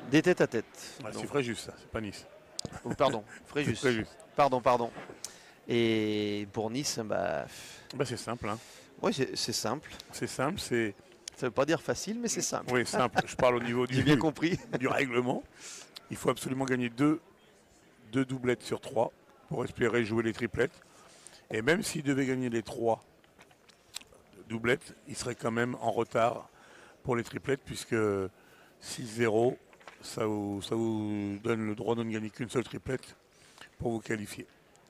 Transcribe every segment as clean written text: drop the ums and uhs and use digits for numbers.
Des têtes à tête. Ah, c'est Donc, Fréjus, ça, c'est pas Nice. oh, pardon, C'est Fréjus. Fréjus. Pardon. Et pour Nice, bah, Bah, c'est simple, hein. ouais, c'est simple. C'est simple, c'est. Ça veut pas dire facile, mais c'est simple. Oui, simple. Je parle au niveau J'ai bien compris. du règlement. Il faut absolument gagner deux doublettes sur 3 pour espérer jouer les triplettes. Et même s'il devait gagner les 3 doublettes, il serait quand même en retard pour les triplettes, puisque 6-0, ça vous donne le droit de ne gagner qu'une seule triplette pour vous qualifier.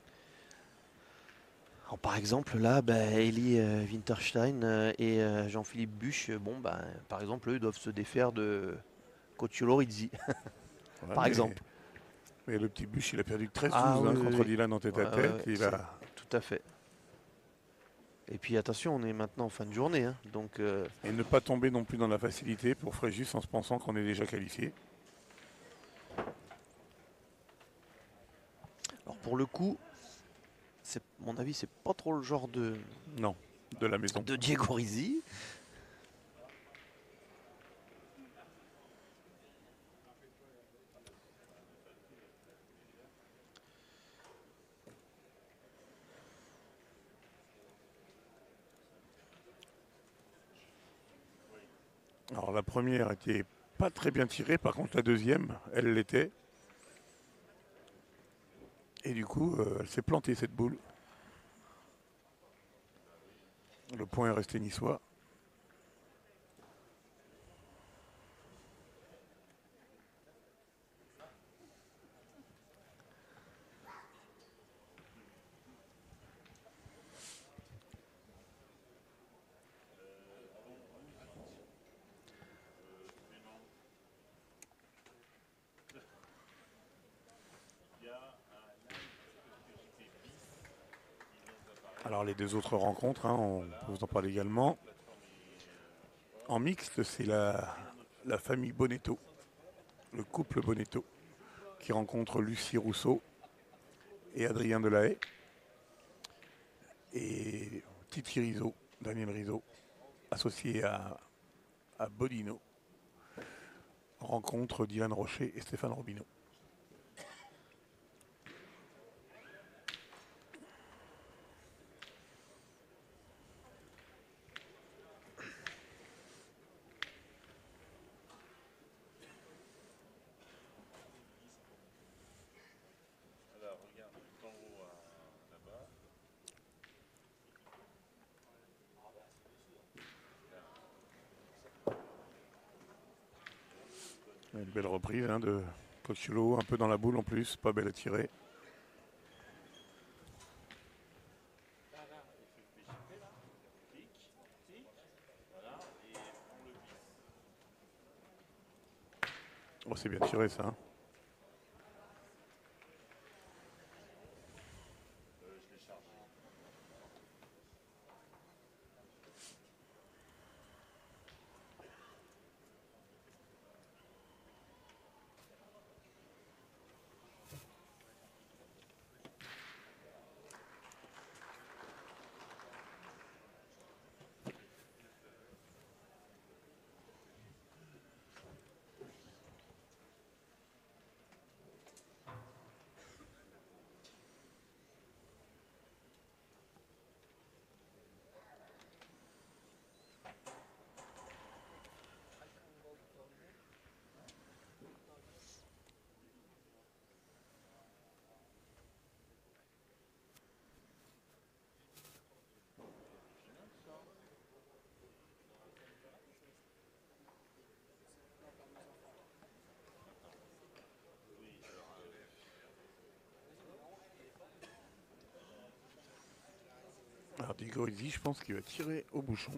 Alors, par exemple, là, bah, Eli Winterstein et Jean-Philippe Buch, bon, bah, par exemple, eux doivent se défaire de Cocciolo-Rizzi, Ouais, par exemple. mais le petit Buch, il a perdu Ah 13-12 oui, contre oui, Dylan en oui. tête Ouais, à ouais, tête. ouais, Il a... tout à fait. Et puis attention, on est maintenant en fin de journée, hein, donc Et ne pas tomber non plus dans la facilité pour Fréjus en se pensant qu'on est déjà qualifié. alors pour le coup, c'est mon avis, c'est pas trop le genre Non, de la maison. de Diego Rizzi. Alors la première était pas très bien tirée, par contre la deuxième, elle l'était. Et du coup, elle s'est plantée cette boule. Le point est resté niçois. Alors les deux autres rencontres, hein, on peut vous en parler également. En mixte, c'est la famille Bonetto, le couple Bonetto, qui rencontre Lucie Rousseau et Adrien Delahaye. Et Titi Rizzo, Daniel Rizzo, associé à Bodino, rencontre Dylan Rocher et Stéphane Robineau. Une belle reprise hein, de Cocciolo, un peu dans la boule en plus, pas belle à tirer. Oh, c'est bien tiré ça. Hein. Alors Diego Rizzi, je pense qu'il va tirer au bouchon.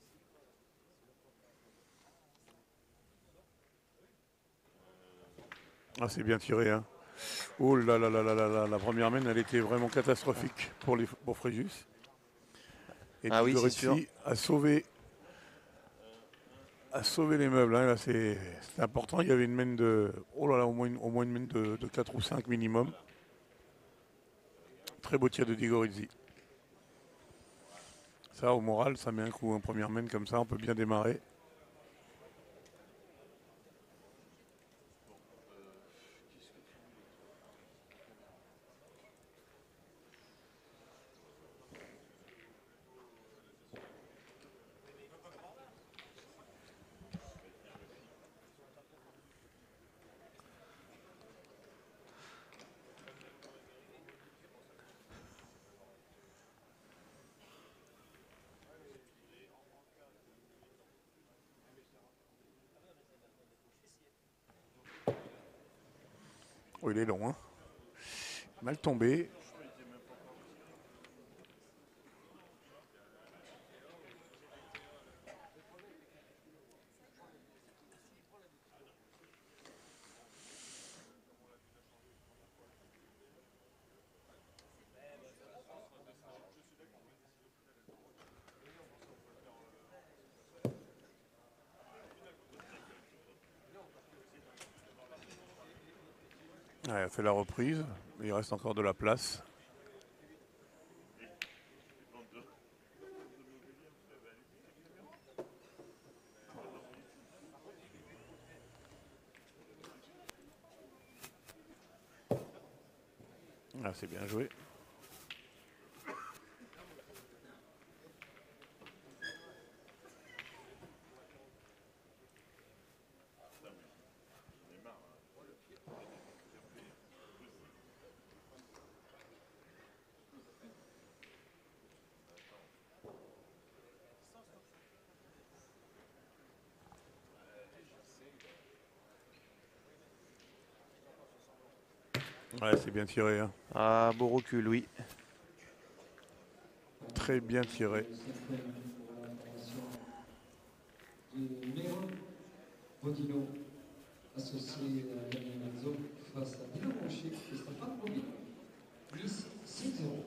Ah, c'est bien tiré. Hein. Oh là là là là là là, la première main, elle était vraiment catastrophique pour Fréjus. Et Ah oui, Diego c'est sûr. Rizzi a sauvé les meubles. Hein. Là, c'est important. Il y avait une main de. Oh là là, au moins une main de 4 ou 5 minimum. Très beau tir de Diego Rizzi. Ça, au moral, ça met un coup en première main comme ça, on peut bien démarrer. Oh, il est long, hein. Mal tombé. Ouais, il a fait la reprise. Il reste encore de la place. Ah, c'est bien joué. Ouais, c'est bien tiré, hein. Ah, beau recul, oui. Très bien tiré. Bodino, associé à Daniel Mazzo face à Dino Rocher et Stéphane Robino. Nice 6-0.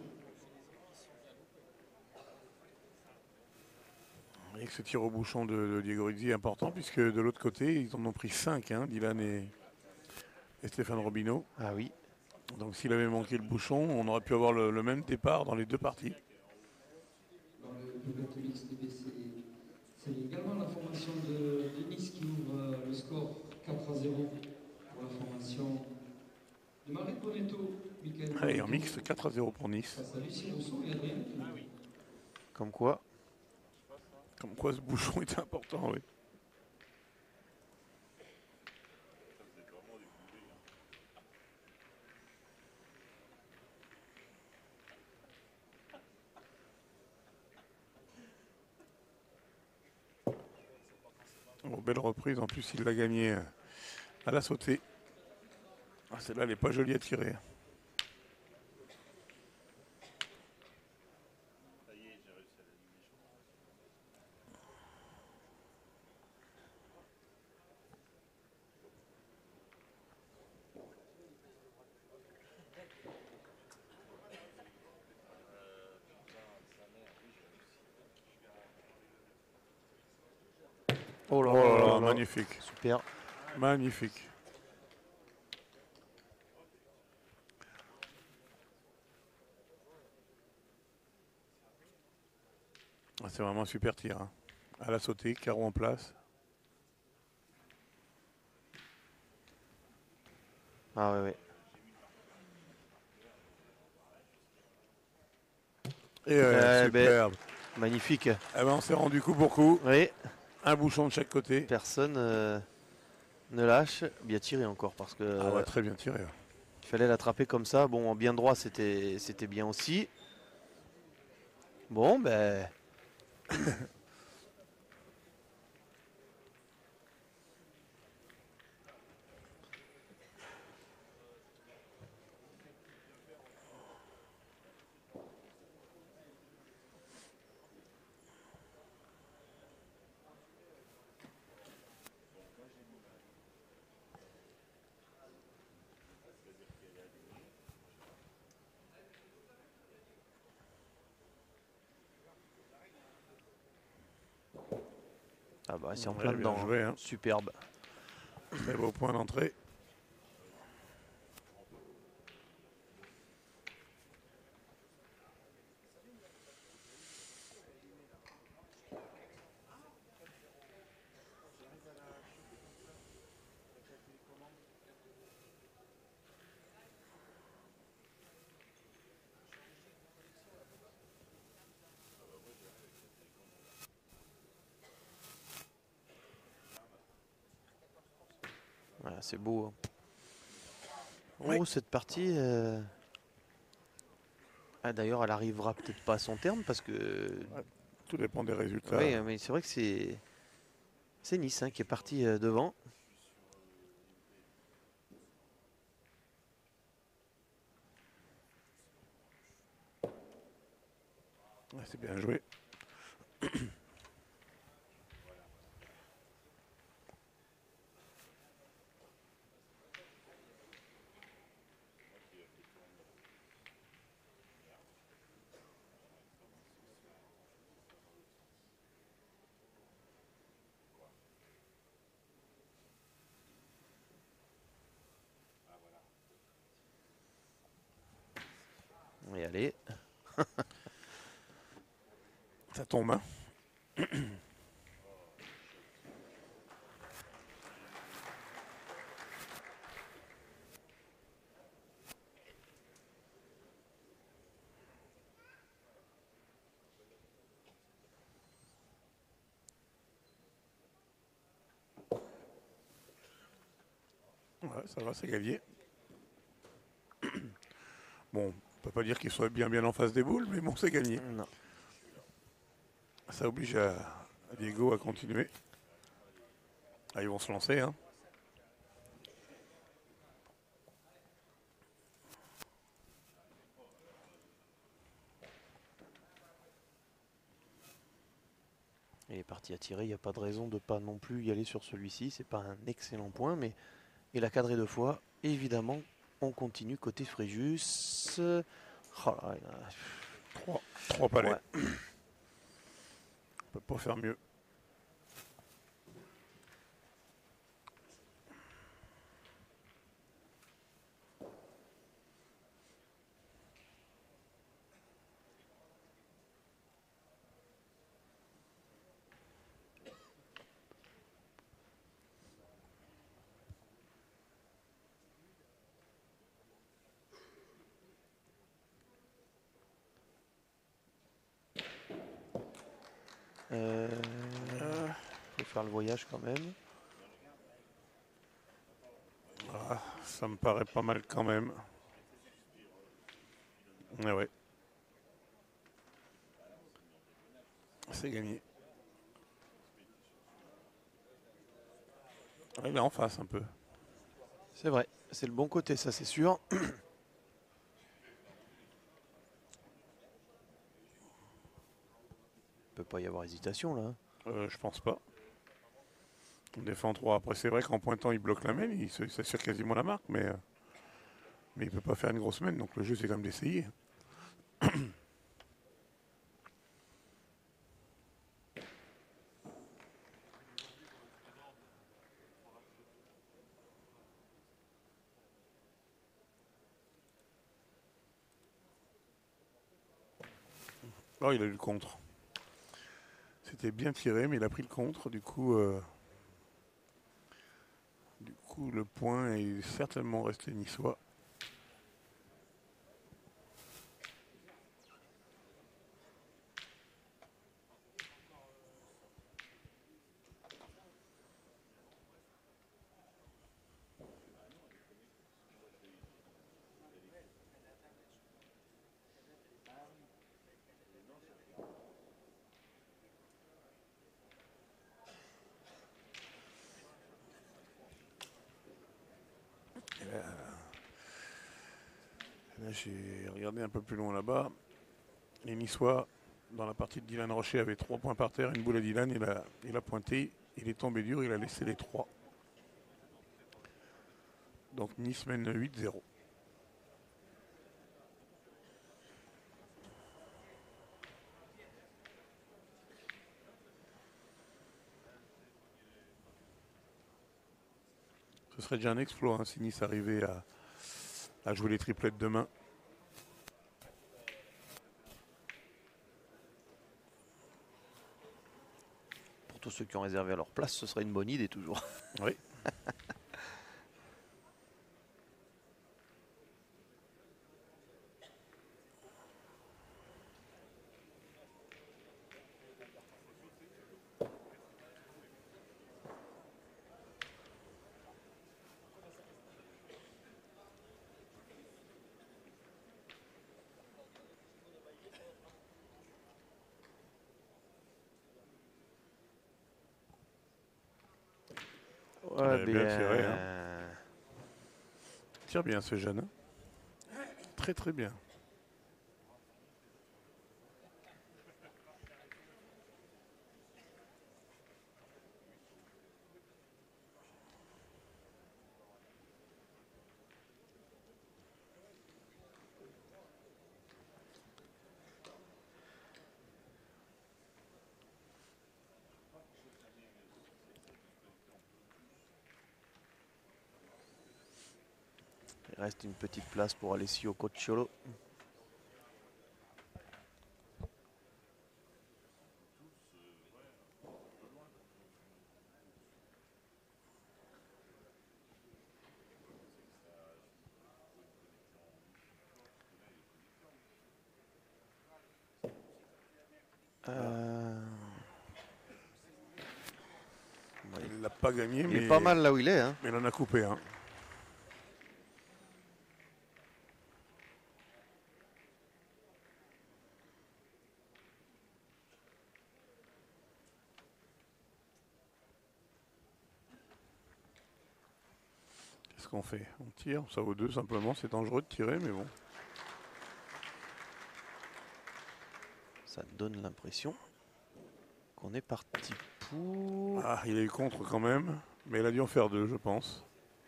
Et que ce tir au bouchon de Diego Rizzi est important puisque de l'autre côté, ils en ont pris 5, hein, Dylan et Stéphane Robino. Ah oui. Donc s'il avait manqué le bouchon, on aurait pu avoir le même départ dans les deux parties. Dans le peloton XTB, c'est également la formation de Nice qui ouvre le score 4-0 pour la formation de Marie Bonetto, Michael Allez, en Bonetto, mixte 4-0 pour Nice. face à Lucie Rousseau et Adrien Pinault. Comme quoi. Comme quoi ce bouchon est important, oui. Oh, belle reprise, en plus il l'a gagné à la sautée. Ah, celle-là, elle n'est pas jolie à tirer. Oh là Oh là là là, là. magnifique. Super. Magnifique. Ah, c'est vraiment un super tir, hein. À la sautée, carreau en place. Ah ouais, ouais. Et Ben, superbe. magnifique. Eh ben, on s'est rendu coup pour coup. Oui. Un bouchon de chaque côté. Personne ne lâche. Bien tiré encore parce que Ah ouais, très bien tiré. Ouais. il fallait l'attraper comme ça. Bon, en bien droit, c'était bien aussi. Bon, ben. Ah bah, c'est en Ouais, plein bien dedans. joué, hein. Superbe. Très beau point d'entrée. Voilà, c'est beau. Hein. Oui. Oh, cette partie. Ah, d'ailleurs, elle arrivera peut-être pas à son terme parce que. Tout dépend des résultats. Oui, mais c'est vrai que c'est Nice hein, qui est parti devant. Ouais, c'est bien joué. Et allez. Ça tombe, hein. Ouais, ça va, c'est gagné. Bon, on peut pas dire qu'il soit bien en face des boules, mais bon, c'est gagné. Non. Ça oblige à Diego à continuer. Ah, ils vont se lancer, hein. Il est parti à tirer, il n'y a pas de raison de pas non plus y aller sur celui-ci. C'est pas un excellent point, mais il a cadré 2 fois. Évidemment, on continue côté Fréjus. Oh là, il a- Trois palais. Ouais. On peut pas faire mieux. Faut faire le voyage quand même. Ah, ça me paraît pas mal quand même. Ah ouais. C'est gagné. Ah, il est en face un peu. C'est vrai, c'est le bon côté, ça c'est sûr. Peut pas y avoir hésitation là. Je pense pas. On défend 3. Après, c'est vrai qu'en pointant, il bloque la main, il s'assure quasiment la marque, mais il peut pas faire une grosse main, donc le jeu, c'est quand même d'essayer. Oh, il a eu le contre. C'était bien tiré, mais il a pris le contre. Du coup, le point est certainement resté niçois. Là, j'ai regardé un peu plus loin là-bas. Les Niçois, dans la partie de Dylan Rocher, avaient 3 points par terre. Une boule à Dylan, il a pointé. Il est tombé dur, il a laissé les 3. Donc Nice mène 8-0. Ce serait déjà un exploit hein, si Nice arrivait à jouer les triplettes demain. Pour tous ceux qui ont réservé à leur place, ce serait une bonne idée toujours. Oui. Ouais, Bien tiré. Hein. bien. Tire bien ce jeune. Hein. Très très bien. reste une petite place pour Alessio Cocciolo. Il l'a pas gagné, Il mais est pas mal là où il est. Hein. mais il en a coupé un. Qu'est-ce qu'on fait? On tire, ça vaut 2 simplement. C'est dangereux de tirer, mais bon. Ça donne l'impression qu'on est parti pour... Ah, il a eu contre quand même, mais il a dû en faire 2, je pense.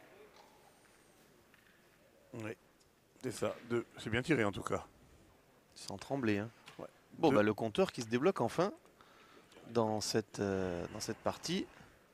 Oui, c'est ça, 2. C'est bien tiré en tout cas. Sans trembler. Hein. Ouais. Bon, Deux. bah, le compteur qui se débloque enfin dans cette partie.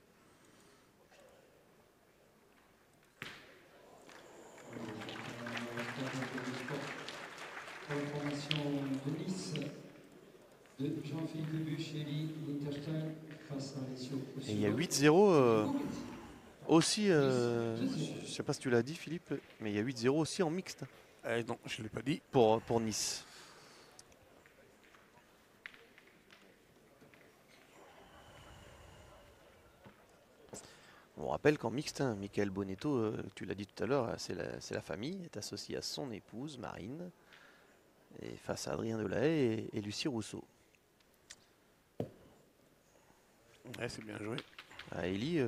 Pour la formation de Nice, de Jean-Philippe Debuchelli, Liechtenstein face à Alessio Et il y a Cocciolo. 8-0 aussi, je sais pas si tu l'as dit Philippe, mais il y a 8-0 aussi en mixte Non, je ne l'ai pas dit. pour Nice. On rappelle qu'en mixte, hein, Michael Bonetto, tu l'as dit tout à l'heure, c'est la famille, est associé à son épouse Marine, et face à Adrien Delahaye et Lucie Rousseau. Ouais, c'est bien joué. À Ellie,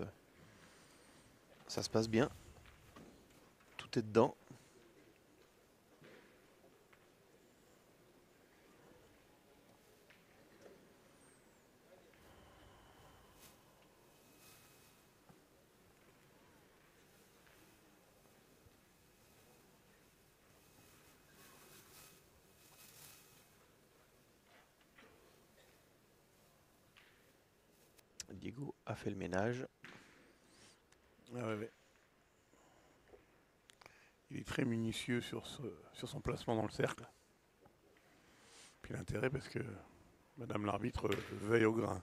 ça se passe bien. Tout est dedans. Diego a fait le ménage. Ah ouais. Il est très minutieux sur son placement dans le cercle. Puis l'intérêt parce que Madame l'arbitre veille au grain.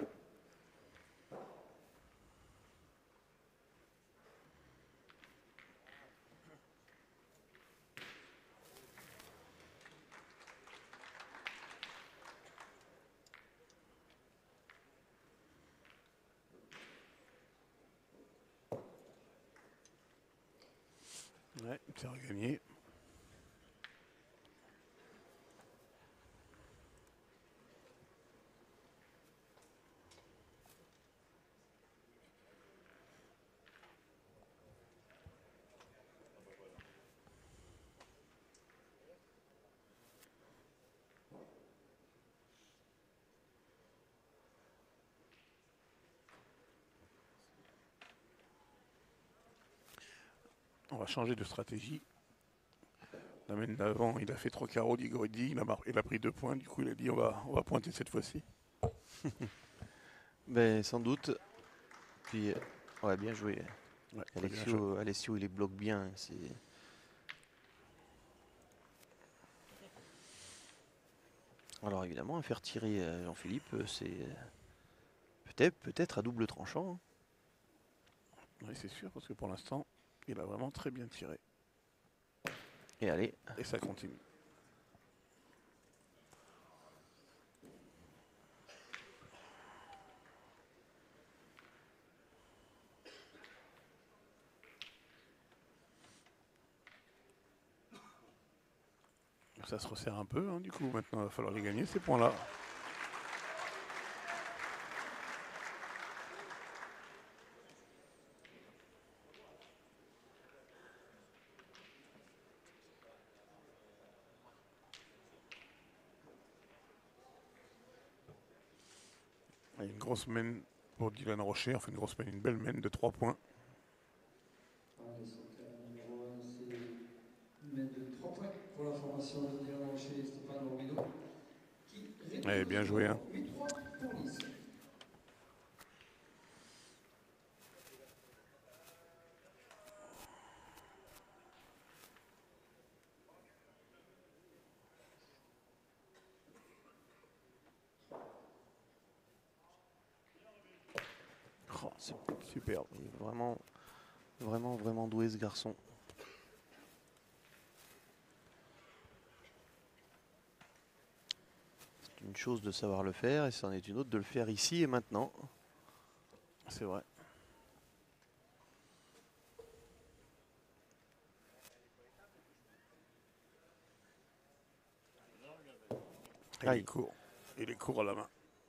Ouais, c'est regagné. On va changer de stratégie. La mène d'avant, il a fait 3 carreaux d'Igoridi, il a pris 2 points, du coup il a dit on va pointer cette fois-ci. Ben, sans doute. Puis, ouais, bien joué. Ouais, très bien joué. Alessio, il les bloque bien. Alors évidemment, faire tirer Jean-Philippe, c'est peut-être à double tranchant. Hein. Oui, c'est sûr, parce que pour l'instant, il a vraiment très bien tiré. Et allez. Et ça continue. Ça se resserre un peu, hein, du coup, maintenant il va falloir les gagner ces points-là. Il y a une grosse main pour Dylan Rocher, enfin une belle main de 3 points. Numéro 1, c'est une main de 3 points pour la formation de Dylan Rocher et Stéphane Orbido. Eh, bien joué, hein. 8-3 pour Nice. C'est Superbe. il est vraiment, vraiment, vraiment doué ce garçon. C'est une chose de savoir le faire et c'en est une autre de le faire ici et maintenant. C'est vrai. Et il Aïe. est court. Il est court à la main.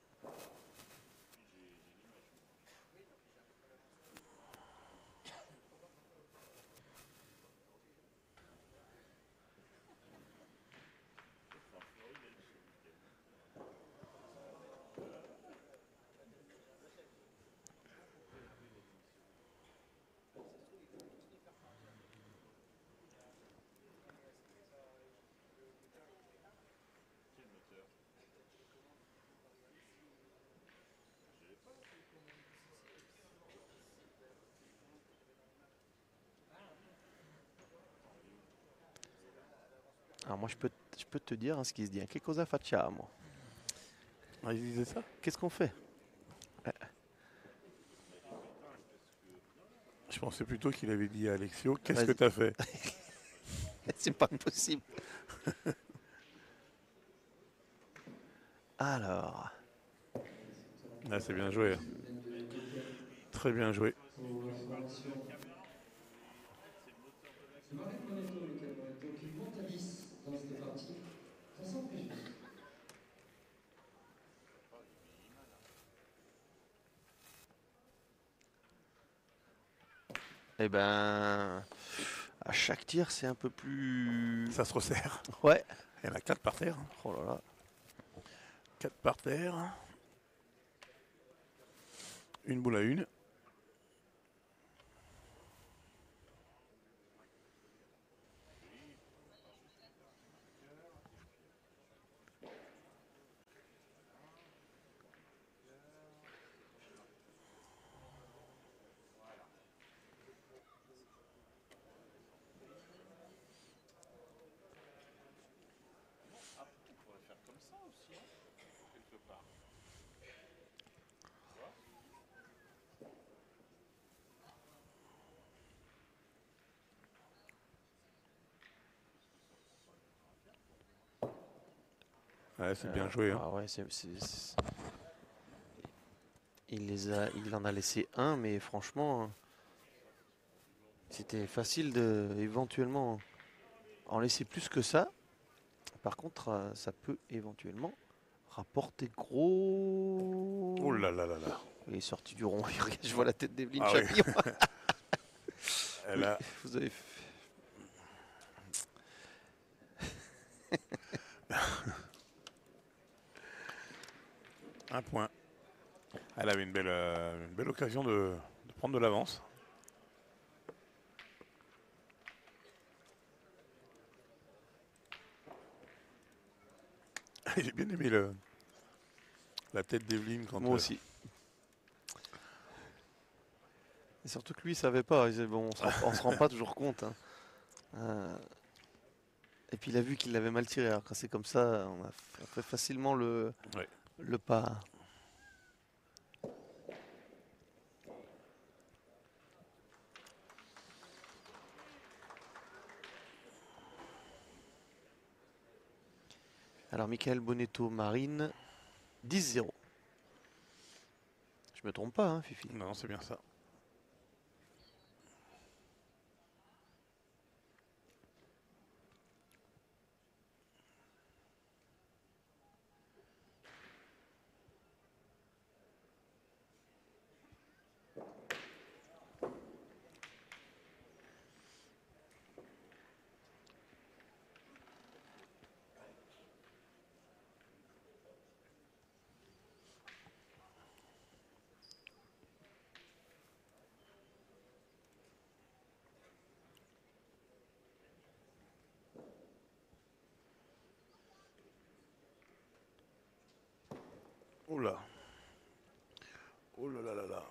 Alors moi je peux te dire hein, ce qui se dit. Che cosa facciamo? Ah, il disait ça? Qu'est-ce qu'on fait? Je pensais plutôt qu'il avait dit à Alexio, qu'est-ce Vas-y. que t'as fait? C'est pas possible. Alors, Ah, c'est bien joué. Très bien joué. Pour la formation du Marais Moneto, Michael Moneto, qui monte à 10 dans cette partie, face à Fréjus. eh ben, à chaque tir c'est un peu plus. Ça se resserre. Ouais. Il y en a 4 par terre. Oh là là. 4 par terre. Une boule à une. Ouais, c'est bien joué. Hein. Ah ouais, il en a laissé un, mais franchement, c'était facile de éventuellement en laisser plus que ça. Par contre, ça peut éventuellement rapporter gros. Oh là là là là. Il est sorti du rond. Regarde, je vois la tête d'Evelyne Ah oui. Chapillon. Elle Oui, a vous avez un point. Elle avait une belle occasion de prendre de l'avance. J'ai bien aimé la tête d'Evelyne quand. Moi aussi. Et surtout que lui, il savait pas. Il disait, bon, on se rend pas toujours compte. Hein. Et puis il a vu qu'il l'avait mal tiré. Alors quand c'est comme ça, on a fait facilement Ouais. le pas. Alors Michael Bonetto, Marine, 10-0. Je me trompe pas, hein, Fifi. Non, c'est bien ça. Oh là. Oh là là là là.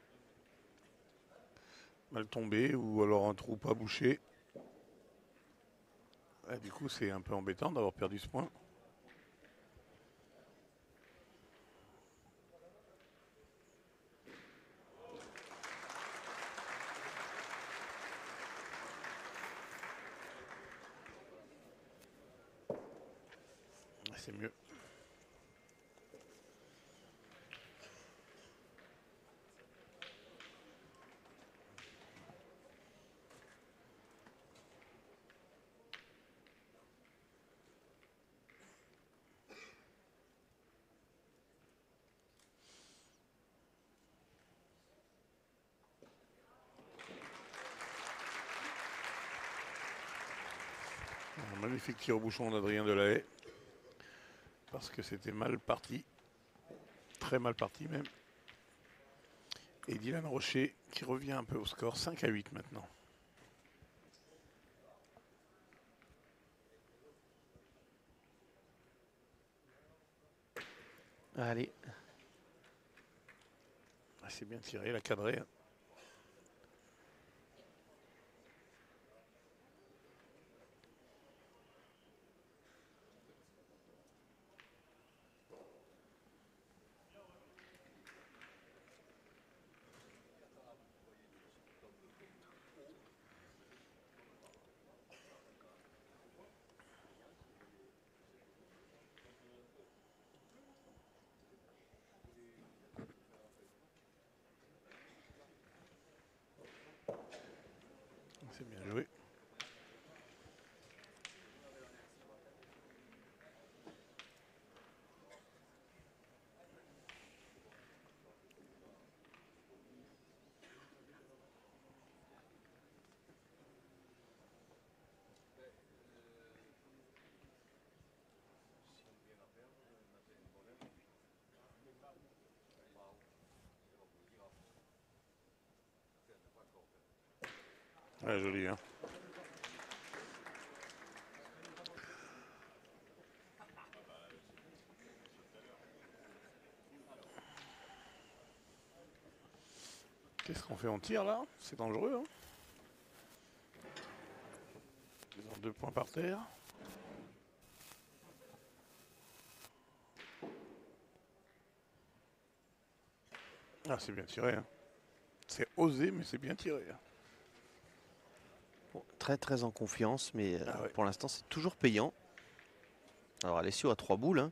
Mal tombé ou alors un trou pas bouché. Ah, du coup, c'est un peu embêtant d'avoir perdu ce point. c'est mieux. Un magnifique tir au bouchon d'Adrien Delahaye. Parce que c'était mal parti. Très mal parti même. Et Dylan Rocher qui revient un peu au score, 5-8 maintenant. Allez. Ah, c'est bien tiré, la cadrée. C'est bien joué. Ouais, joli, hein. Qu'est-ce qu'on fait en tir là? C'est dangereux, hein. Ils ont 2 points par terre. Ah, c'est bien tiré, hein. C'est osé, mais c'est bien tiré, hein. Bon, très en confiance, mais Ah ouais. pour l'instant c'est toujours payant. Alors Alessio a 3 boules. Hein.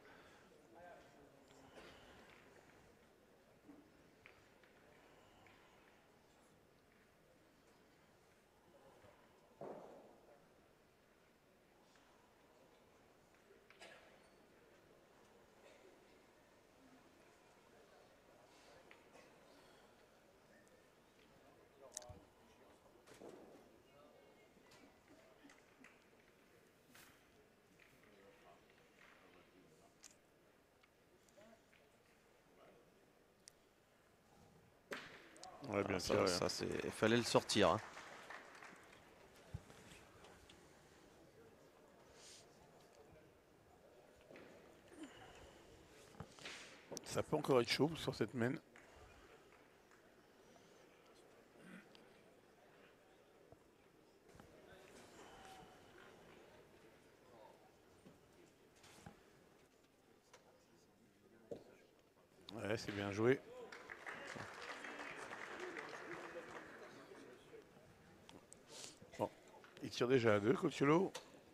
Ouais, bien tiré. Ah, ça il fallait le sortir. Hein. Ça peut encore être chaud sur cette main. Ouais, c'est bien joué. Bon, il tire déjà à 2, Cotiolo.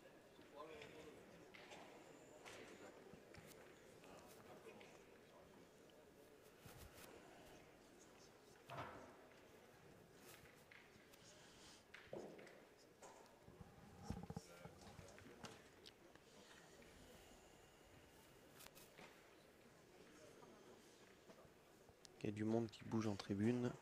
Il y a du monde qui bouge en tribune.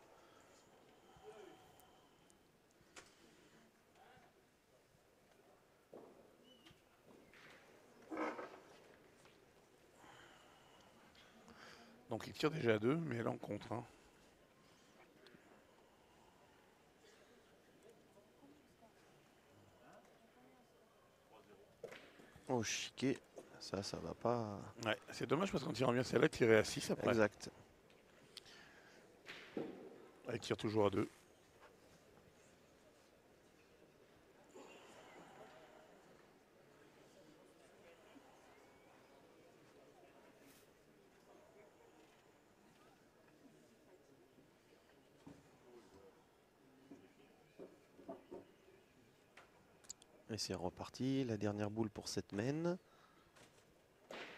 Donc il tire déjà à 2, mais elle en contre. Hein. Oh chiquet, ça va pas. Ouais, c'est dommage parce qu'on tire bien celle-là, tirer à 6 après. Exact. Elle tire toujours à 2. Et c'est reparti, la dernière boule pour cette main.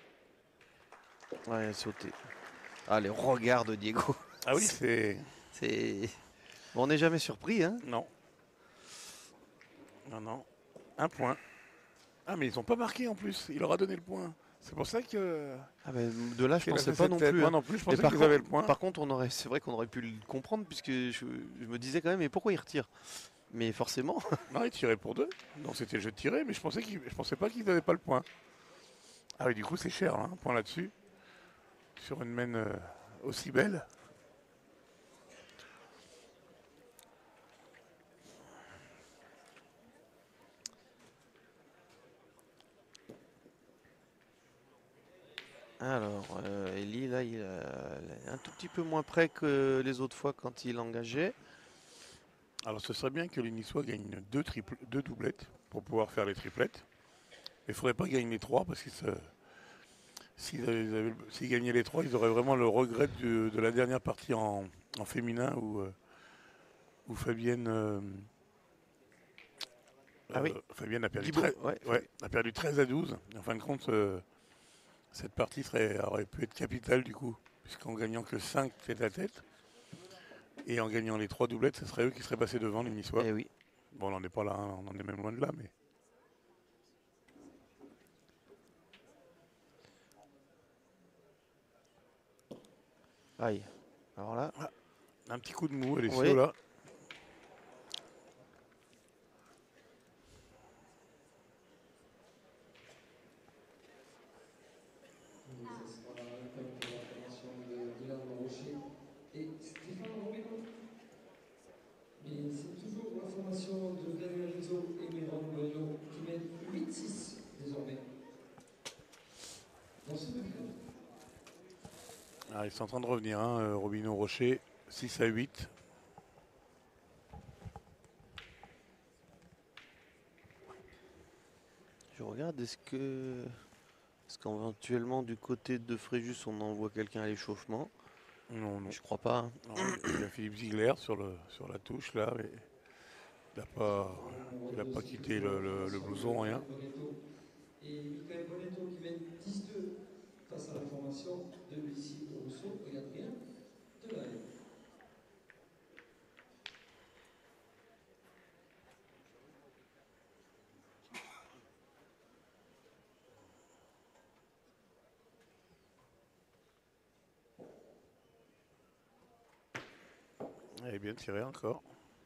Ouais, sauté. Allez, regarde Diego. Ah oui, c'est... C'est... Bon, on n'est jamais surpris, hein. Non. Non, non. Un point. Ah, mais ils n'ont pas marqué en plus. Il leur a donné le point. C'est pour ça que... Ah ben, de là, je qu'il a pensais fait pas cette non tête. plus. Moi Hein. non plus, je Mais pensais qu'ils avaient le point. par contre, c'est vrai qu'on aurait pu le comprendre puisque je me disais quand même, mais pourquoi il retire? Mais forcément. Non, il tirait pour 2. Donc c'était le jeu de tirer, mais je pensais pas qu'ils n'avaient pas le point. Ah oui, du coup, c'est cher, hein, un point là-dessus. Sur une main aussi belle. Alors, Eli, là, il est un tout petit peu moins près que les autres fois quand il engageait. Alors ce serait bien que les Niçois gagnent deux doublettes pour pouvoir faire les triplettes. Mais il ne faudrait pas gagner les 3 parce que s'ils gagnaient les 3, ils auraient vraiment le regret de la dernière partie en féminin où Fabienne, Ah oui. Fabienne a perdu, Guibault, 13, ouais. ouais, a perdu 13-12. Et en fin de compte, cette partie aurait pu être capitale du coup, puisqu'en gagnant que 5 tête-à-tête, et en gagnant les 3 doublettes, ce serait eux qui seraient passés devant les Niçois. Eh oui. Bon, on n'en est pas là, hein, on en est même loin de là, mais... Aïe. Alors là. Ah, un petit coup de mou, elle est Oui. là. Ce sera un thème pour la formation de Dylan Rocher et Stéphane Robino. Mais c'est toujours la formation de Daniel Rizzo et Miron Bueno qui mènent 8-6 désormais dans ce duel. Ah, ils sont en train de revenir, hein, Robino Rocher, 6-8. Je regarde, est-ce qu'éventuellement du côté de Fréjus on envoie quelqu'un à l'échauffement? Non, non. Je crois pas. Hein. Non, il y a Philippe Ziegler sur la touche là, mais il n'a pas quitté le blouson, rien. Et Michael Bonetto qui mène 10-2 face à la formation de Lucie Rousseau et Adrien Delahaye. Elle est bien tirée encore.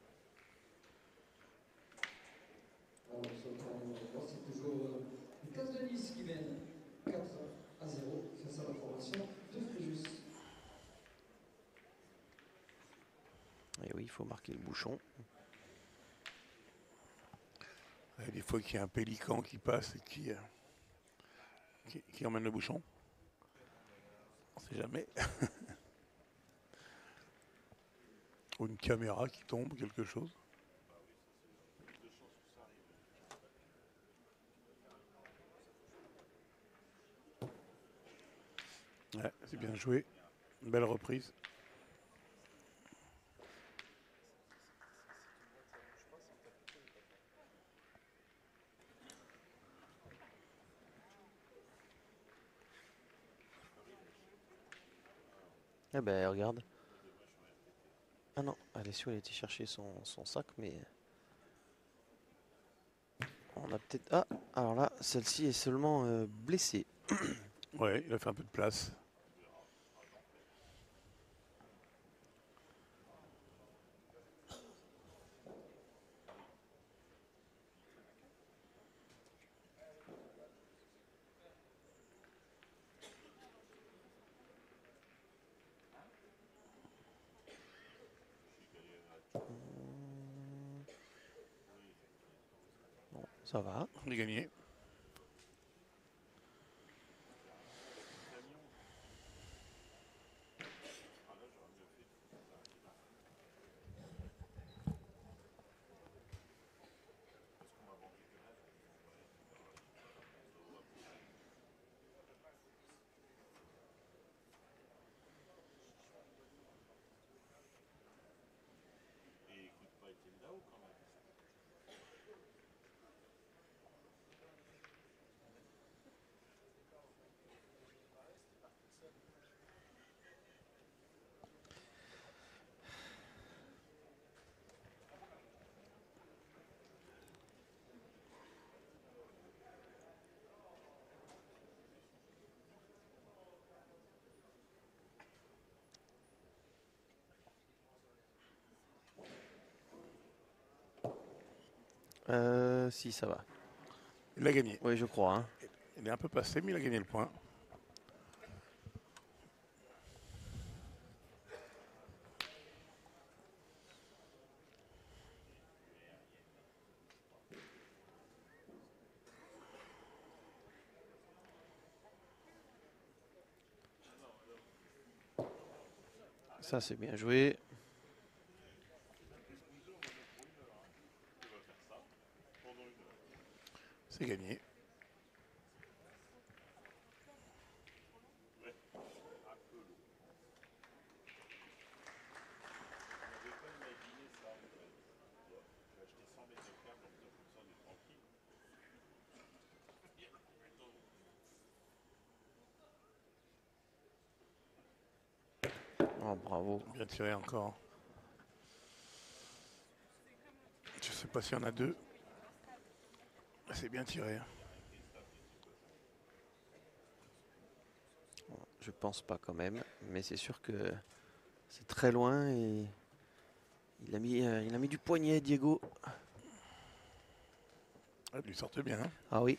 Alors, c'est toujours le Cas de Nice qui mène 4-0 face à la formation de Fréjus. Et oui, il faut marquer le bouchon. Et des fois qu'il y a un pélican qui passe et qui emmène le bouchon. On ne sait jamais. Ou une caméra qui tombe, quelque chose. Ouais, c'est bien joué. Une belle reprise. Eh ben, regarde. Ah non, Alessio, elle a été chercher son sac, mais... On a peut-être... Ah, alors là, celle-ci est seulement blessée. Ouais, il a fait un peu de place. Bon, ça va. On est gagné. Si, ça va. Il a gagné. Oui, je crois. Hein. Il est un peu passé, mais il a gagné le point. Ça, c'est bien joué. C'est gagné. Oh, bravo. Bien tiré encore. Je sais pas s'il y en a deux. C'est bien tiré. Je pense pas quand même, mais c'est sûr que c'est très loin et il a mis du poignet, Diego. Il lui sortait bien. Hein. Ah oui.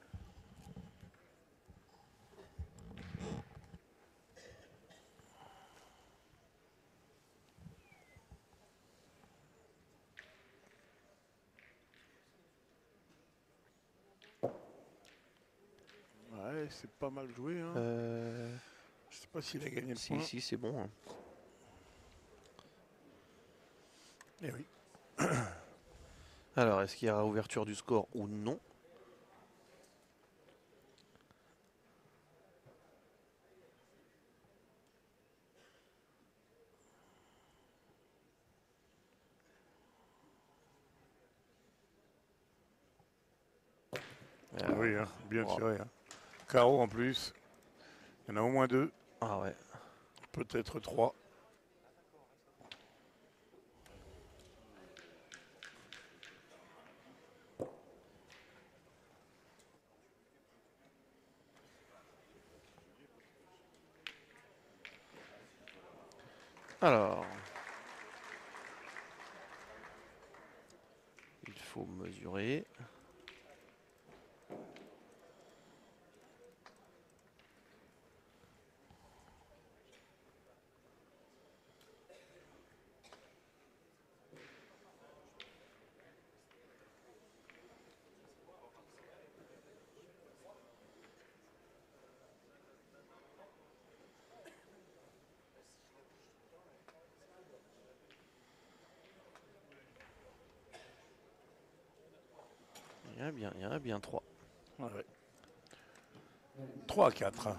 Ouais, c'est pas mal joué. Hein. Je sais pas s'il a gagné le point. Si, c'est bon. Hein. Eh oui. Alors, est-ce qu'il y a ouverture du score ou non? Oui, hein, bien Wow. tiré. Hein. Carreau en plus. Il y en a au moins deux. Ah ouais. Peut-être trois. Alors, il faut mesurer. Il y en a bien 3. Ouais. 3 à 4.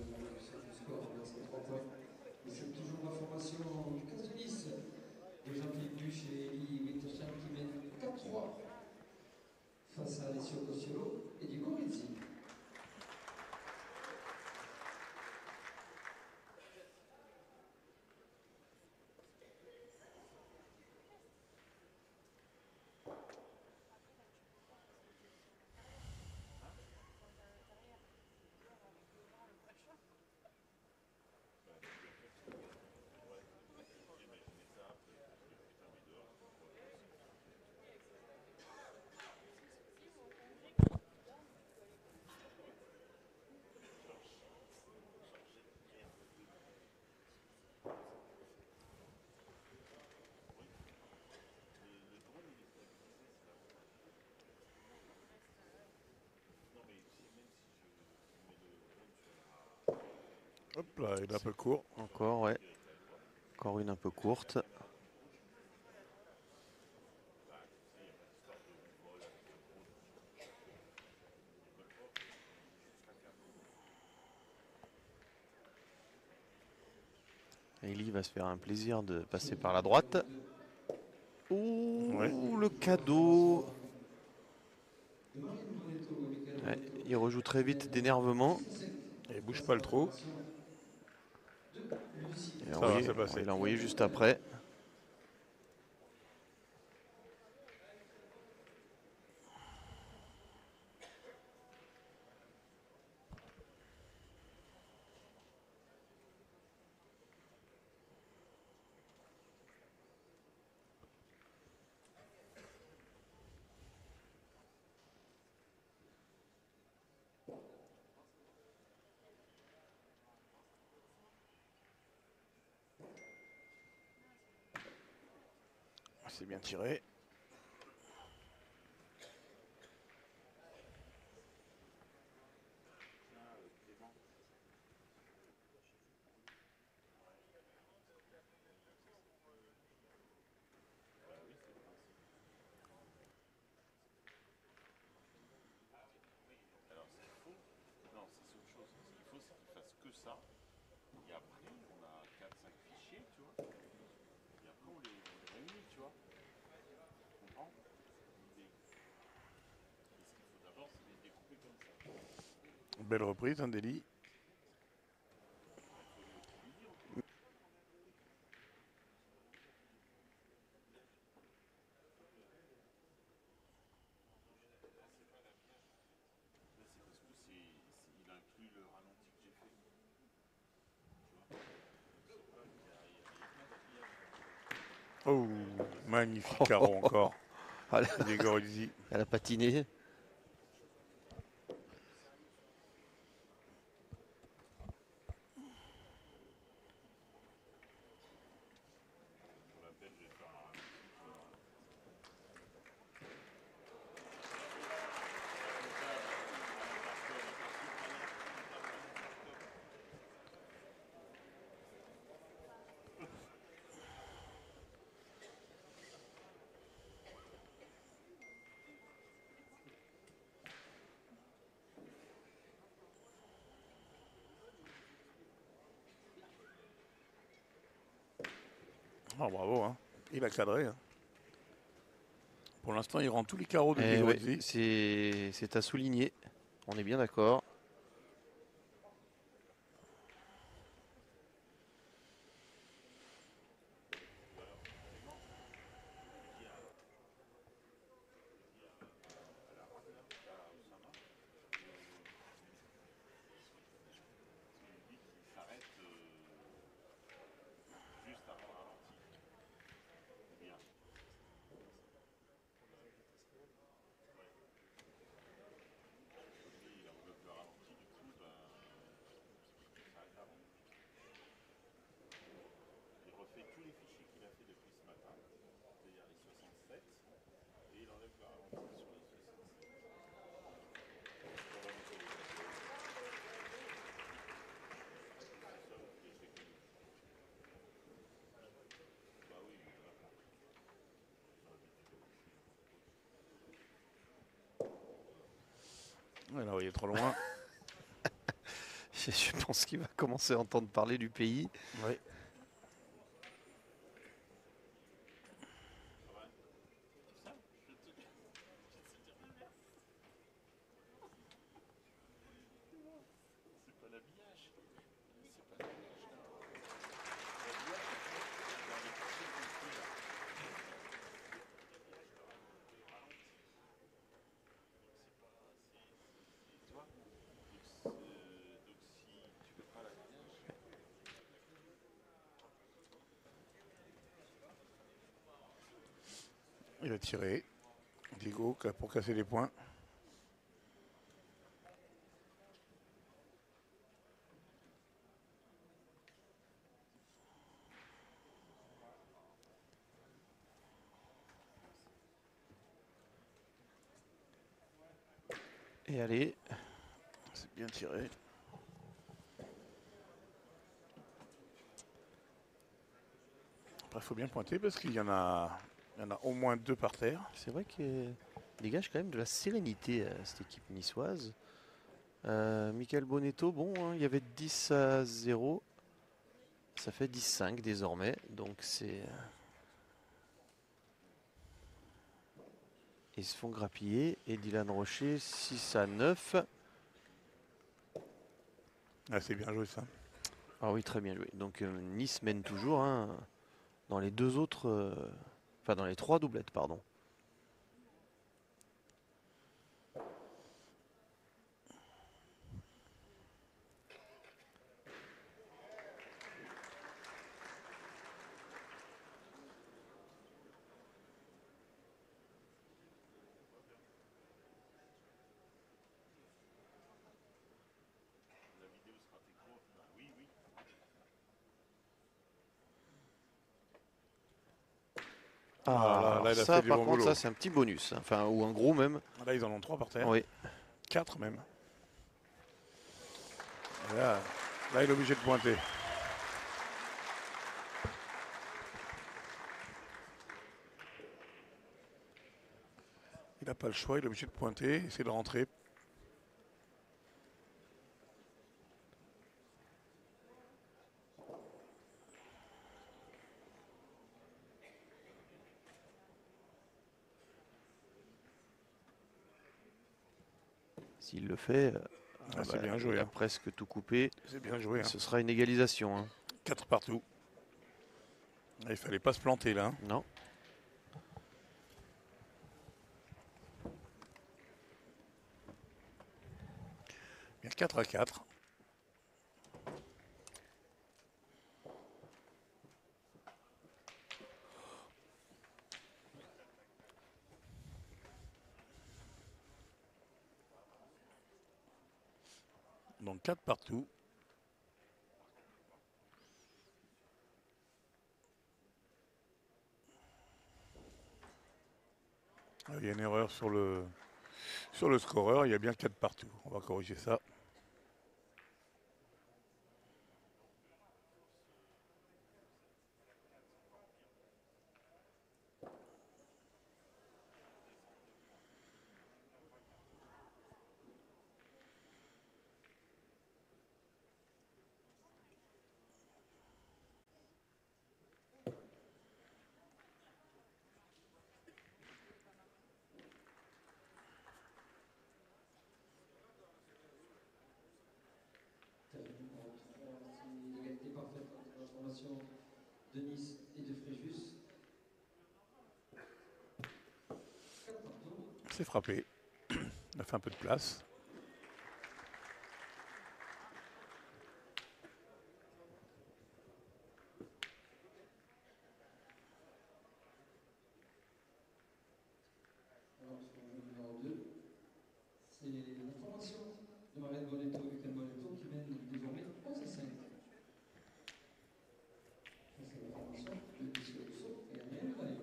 C'est toujours la formation du 15 de Nice de Jean-Philippe Duch et Elie Winterstein qui mène 4-3 face à Alessio Cossiolo et Diego Rizzi. Hop là, il est un peu court. Encore, ouais. Encore une un peu courte. Elie va se faire un plaisir de passer par la droite. Ouh, Ouais. le cadeau. Ouais, il rejoue très vite d'énervement. Et il bouge pas le trou. Ça va, c'est passé. Il l'a envoyé juste après. C'est bien tiré. Belle reprise, hein, Deli. Oh, magnifique carreau encore. Elle Gorizzi. a patiné. Oh, bravo, hein. Il a cadré. Hein. Pour l'instant, il rend tous les carreaux de Ouais, Gorizzi. c'est à souligner. On est bien d'accord. Alors, il est trop loin. Je pense qu'il va commencer à entendre parler du pays. Oui. Il a tiré. Diego pour casser les points. Et allez. C'est bien tiré. Après, il faut bien pointer parce qu'il y en a au moins 2 par terre. C'est vrai qu'il dégage quand même de la sérénité cette équipe niçoise. Michael Bonetto, bon, hein, il y avait 10-0. Ça fait 10-5 désormais. Donc c'est... Ils se font grappiller. Et Dylan Rocher, 6-9. Ah, c'est bien joué ça. Ah oui, très bien joué. Donc Nice mène toujours hein, dans les deux autres... Enfin, dans les 3 doublettes, pardon. Ah, là, il a ça fait du par bon contre, boulot. ça c'est un petit bonus, hein. Enfin, ou un gros même. Là, ils en ont 3 par terre. Oui. 4 même. Et là, il est obligé de pointer. Il n'a pas le choix, il est obligé de pointer, essayer de rentrer. S'il le fait, C'est bien joué. il a Hein. presque tout coupé. C'est bien joué. Hein. Ce sera une égalisation. Hein. 4 partout. Il fallait pas se planter là. Hein. Non. Bien 4 à 4. Donc 4 partout. Il y a une erreur sur le scoreur, il y a bien 4 partout. On va corriger ça. L'égalité parfaite entre la formation de Nice et de Fréjus. 4 partout. C'est frappé. On a fait un peu de place. Alors, sur le jeu numéro 2, c'est la formation de Marianne Bonetto et Lucas Bonetto qui mène désormais 11 à 5. Ça, c'est la formation de Monsieur Rousseau et Ariel Vaillon.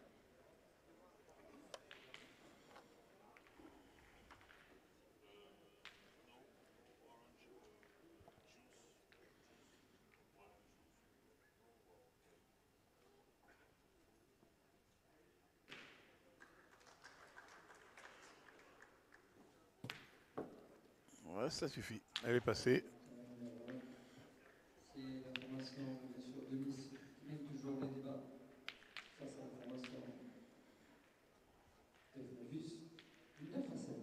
Ouais, ça suffit. Elle est passée. C'est la formation de Nice qui mène toujours les débats face à la formation de Fréjus. 9 à 7.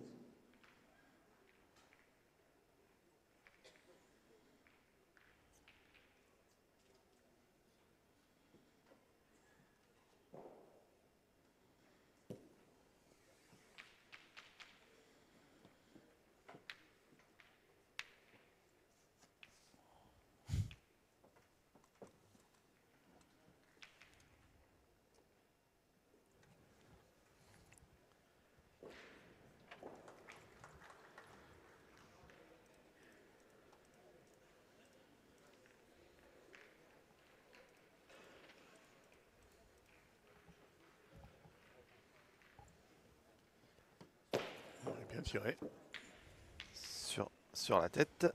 Elle est bien tiré. Sur la tête.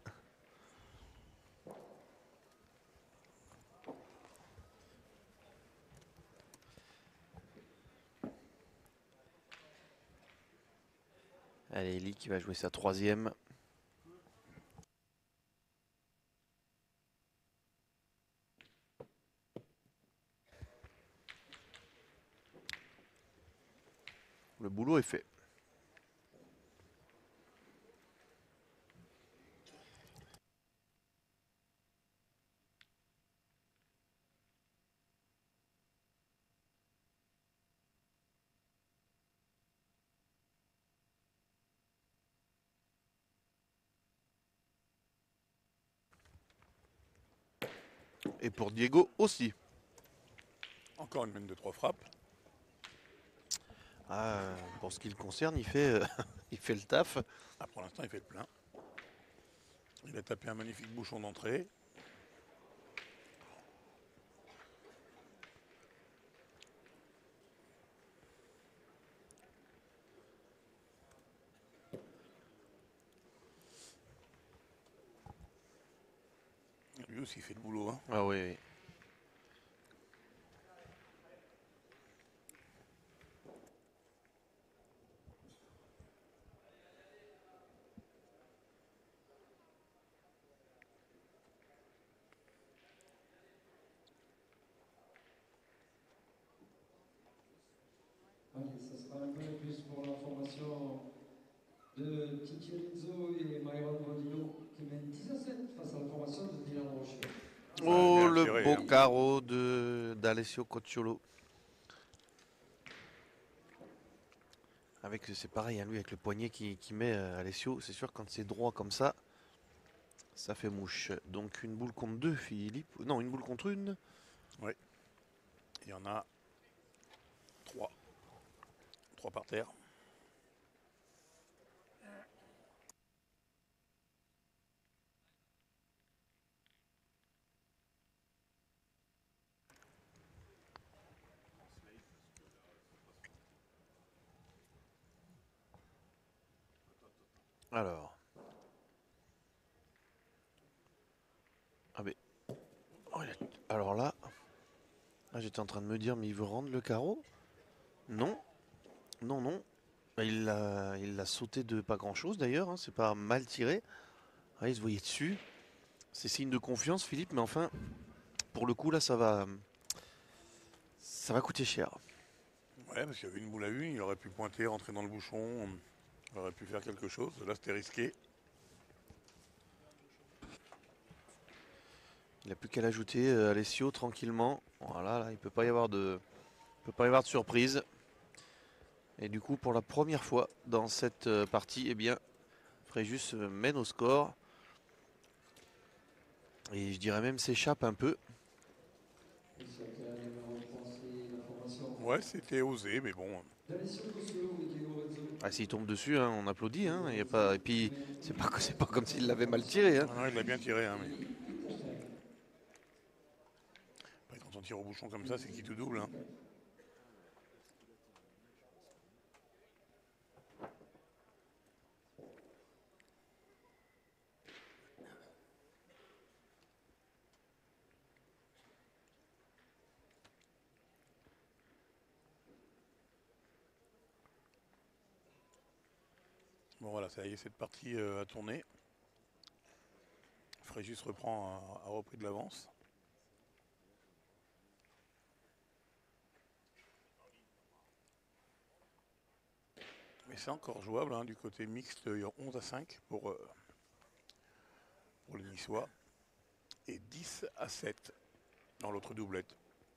Allez, Ellie qui va jouer sa 3e. Le boulot est fait. Et pour Diego aussi. Encore une mène de 3 frappes. Pour ce qui le concerne, il fait, il fait le taf. Ah, pour l'instant, il fait le plein. Il a tapé un magnifique bouchon d'entrée. Lui aussi, il fait le boulot. Hein. Ah oui, oui. Allez, ça sera un peu plus pour la formation de Titi Rizzo et Myron Rodino qui mènent 10-7 face à la formation de Dylan Rocher. Oh, bien le tiré, beau hein. carreau d'Alessio Cocciolo. Avec, c'est pareil, hein, lui, avec le poignet qui met Alessio, c'est sûr, quand c'est droit comme ça fait mouche. Donc une boule contre deux, Philippe. Non, une boule contre une. Il y en a 3. 3 par terre. Alors. Ah mais. Oh, alors là. J'étais en train de me dire, mais il veut rendre le carreau? Non. Non, non. Bah, il l'a sauté de pas grand chose d'ailleurs. Hein. C'est pas mal tiré. Ah, il se voyait dessus. C'est signe de confiance, Philippe, mais enfin, pour le coup, là, ça va coûter cher. Ouais, parce qu'il y avait une boule à une, il aurait pu pointer, rentrer dans le bouchon, il aurait pu faire quelque chose. Là, c'était risqué. Il n'a plus qu'à l'ajouter, Alessio, tranquillement. Voilà, là, il peut pas y avoir de surprise. Et du coup, pour la première fois dans cette partie, eh bien, Fréjus mène au score. Et je dirais même s'échappe un peu. Et sur le terrain numéro 3, c'est la formation Ouais, c'était osé, mais bon. d'Alessio Cocciolo et Diego Rizzo. Ah, s'il tombe dessus, hein, on applaudit. Hein, y a pas... Et puis, c'est pas comme s'il l'avait mal tiré. Hein. Non, il l'a bien tiré, hein, mais après, quand on tire au bouchon comme ça, c'est qui tout double. Hein. Bon voilà, ça y est, cette partie a tourné. Fréjus reprend a repris de l'avance. Mais c'est encore jouable, hein, du côté mixte, il y a 11-5 pour les Niçois. Et 10-7 dans l'autre doublette.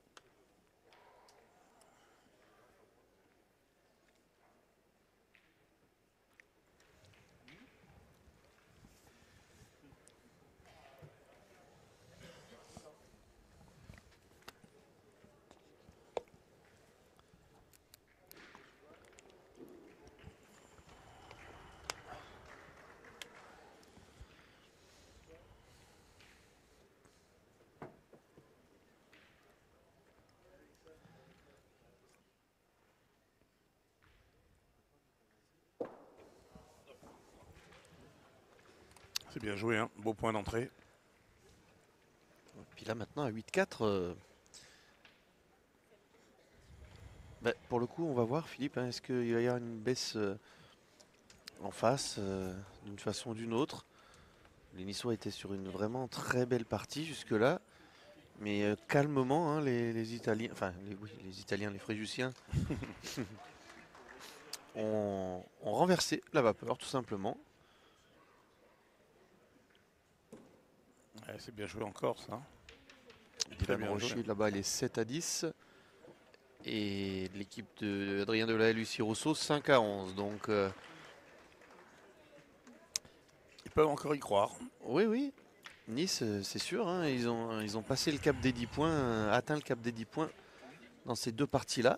C'est bien joué, hein, beau point d'entrée. Et puis là, maintenant, à 8-4. Bah, pour le coup, on va voir, Philippe. Hein, est-ce qu'il va y avoir une baisse en face, d'une façon ou d'une autre? Les Niçois étaient sur une vraiment très belle partie jusque-là. Mais calmement, hein, les Italiens, enfin les Italiens, les Fréjussiens ont renversé la vapeur tout simplement. Ouais, c'est bien joué en Corse. Hein. Très Dylan bien Rocher joué. là-bas, il est 7-10. Et l'équipe d'Adrien Delahaye et Lucie Rousseau 5-11. Donc Ils peuvent encore y croire. oui, oui. Nice, c'est sûr, hein, ils ont passé le cap des 10 points, atteint le cap des 10 points dans ces deux parties-là.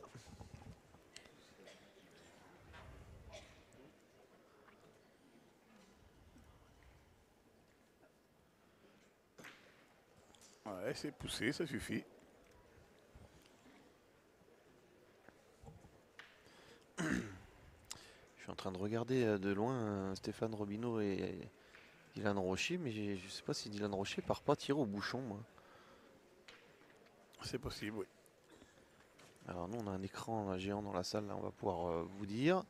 Ouais, c'est poussé, ça suffit. Je suis en train de regarder de loin Stéphane Robineau et Dylan Rocher, mais je sais pas si Dylan Rocher part pas tirer au bouchon, moi. C'est possible, oui. Alors nous on a un écran géant dans la salle, là, on va pouvoir vous dire.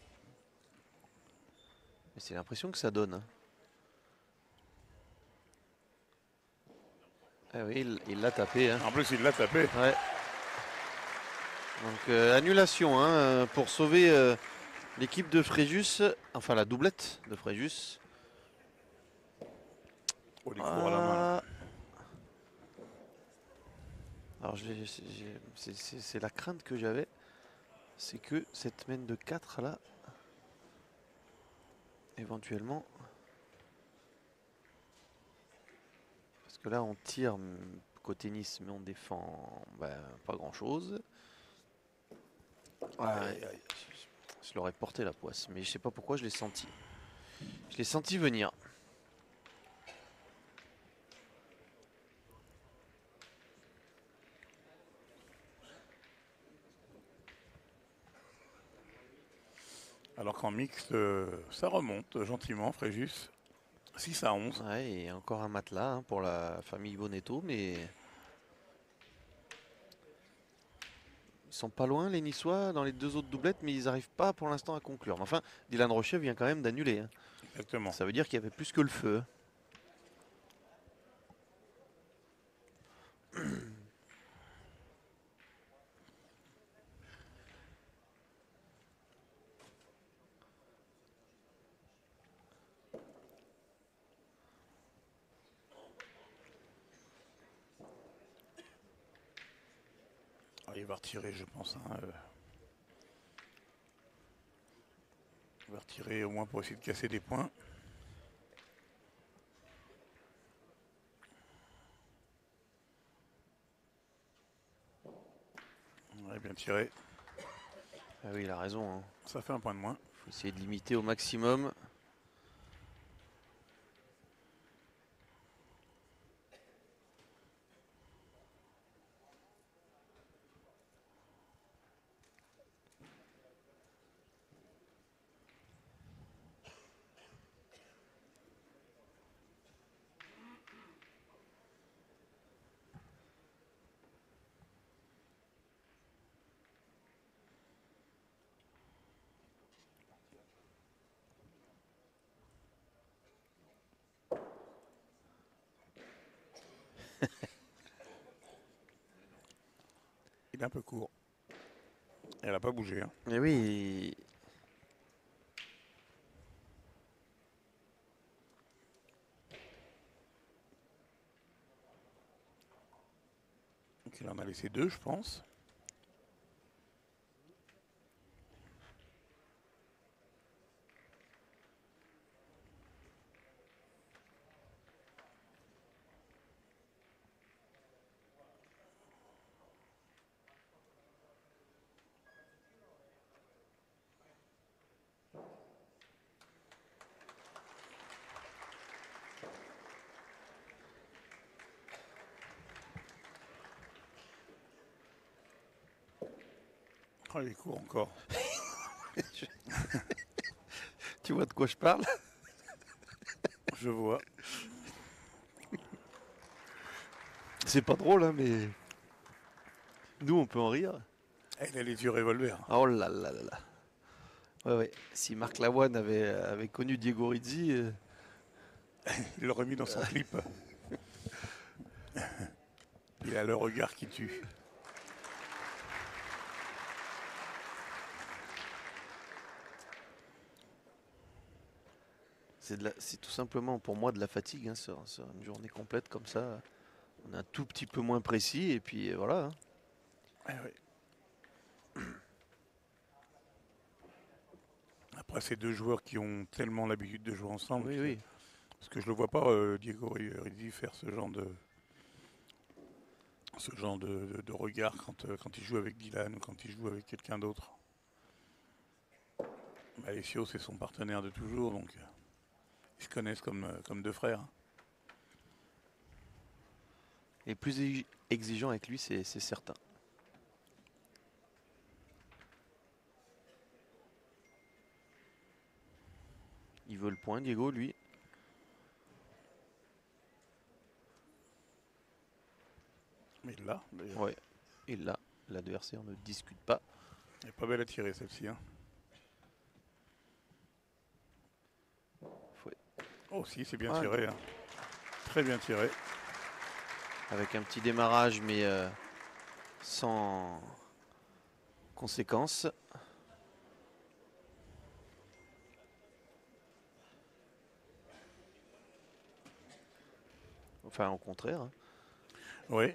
Mais c'est l'impression que ça donne. Hein. Ah oui, il l'a tapé. Hein. En plus, il l'a tapé. Ouais. Donc annulation hein, pour sauver l'équipe de Fréjus, enfin la doublette de Fréjus. Oh, il court à la main. Là. Alors c'est la crainte que j'avais, c'est que cette main de 4 là, éventuellement, parce que là on tire côté Nice mais on défend pas grand chose. Ouais, je l'aurais porté la poisse, mais je sais pas pourquoi je l'ai senti. Je l'ai senti venir. Alors qu'en mixte, ça remonte gentiment, Fréjus. 6-11. Ouais, et encore un matelas hein, pour la famille Bonetto, mais ils sont pas loin les Niçois dans les deux autres doublettes, mais ils n'arrivent pas pour l'instant à conclure. Mais enfin, Dylan Rocher vient quand même d'annuler. Hein. Exactement. Ça veut dire qu'il y avait plus que le feu. Ah, il va retirer, je pense. Hein, il va retirer au moins pour essayer de casser des points. Ouais, bien tiré. Ah oui, il a raison. Hein. Ça fait un point de moins. Faut essayer de limiter au maximum. Il est un peu court. Elle n'a pas bougé. Hein. Et oui. Donc il en a laissé deux, je pense. Oh, il est court encore. Tu vois de quoi je parle? Je vois. C'est pas drôle, hein, mais nous on peut en rire. Il a les yeux revolver. Oh là là là là. Ouais, ouais. Si Marc Lavoine avait connu Diego Rizzi, Il l'a remis dans son clip. Il a le regard qui tue. c'est tout simplement pour moi de la fatigue hein, sur une journée complète comme ça. On est un tout petit peu moins précis et puis voilà. Hein. Ah oui. Après, ces deux joueurs qui ont tellement l'habitude de jouer ensemble. Oui, oui. Parce que je le vois pas, Diego Rizzi, faire ce genre de regard quand il joue avec Dylan ou quand il joue avec quelqu'un d'autre. Alessio, c'est son partenaire de toujours, donc ils se connaissent comme deux frères. Et plus exigeant avec lui, c'est certain. Il veut le point, Diego, lui. là. D'ailleurs. Ouais. Et là, l'adversaire ne discute pas. Elle est pas belle à tirer celle-ci. Hein. Faut- Oh si, c'est bien Ah, tiré. Hein. Très bien tiré. Avec un petit démarrage, mais sans conséquence. Enfin, au contraire. Hein. Oui.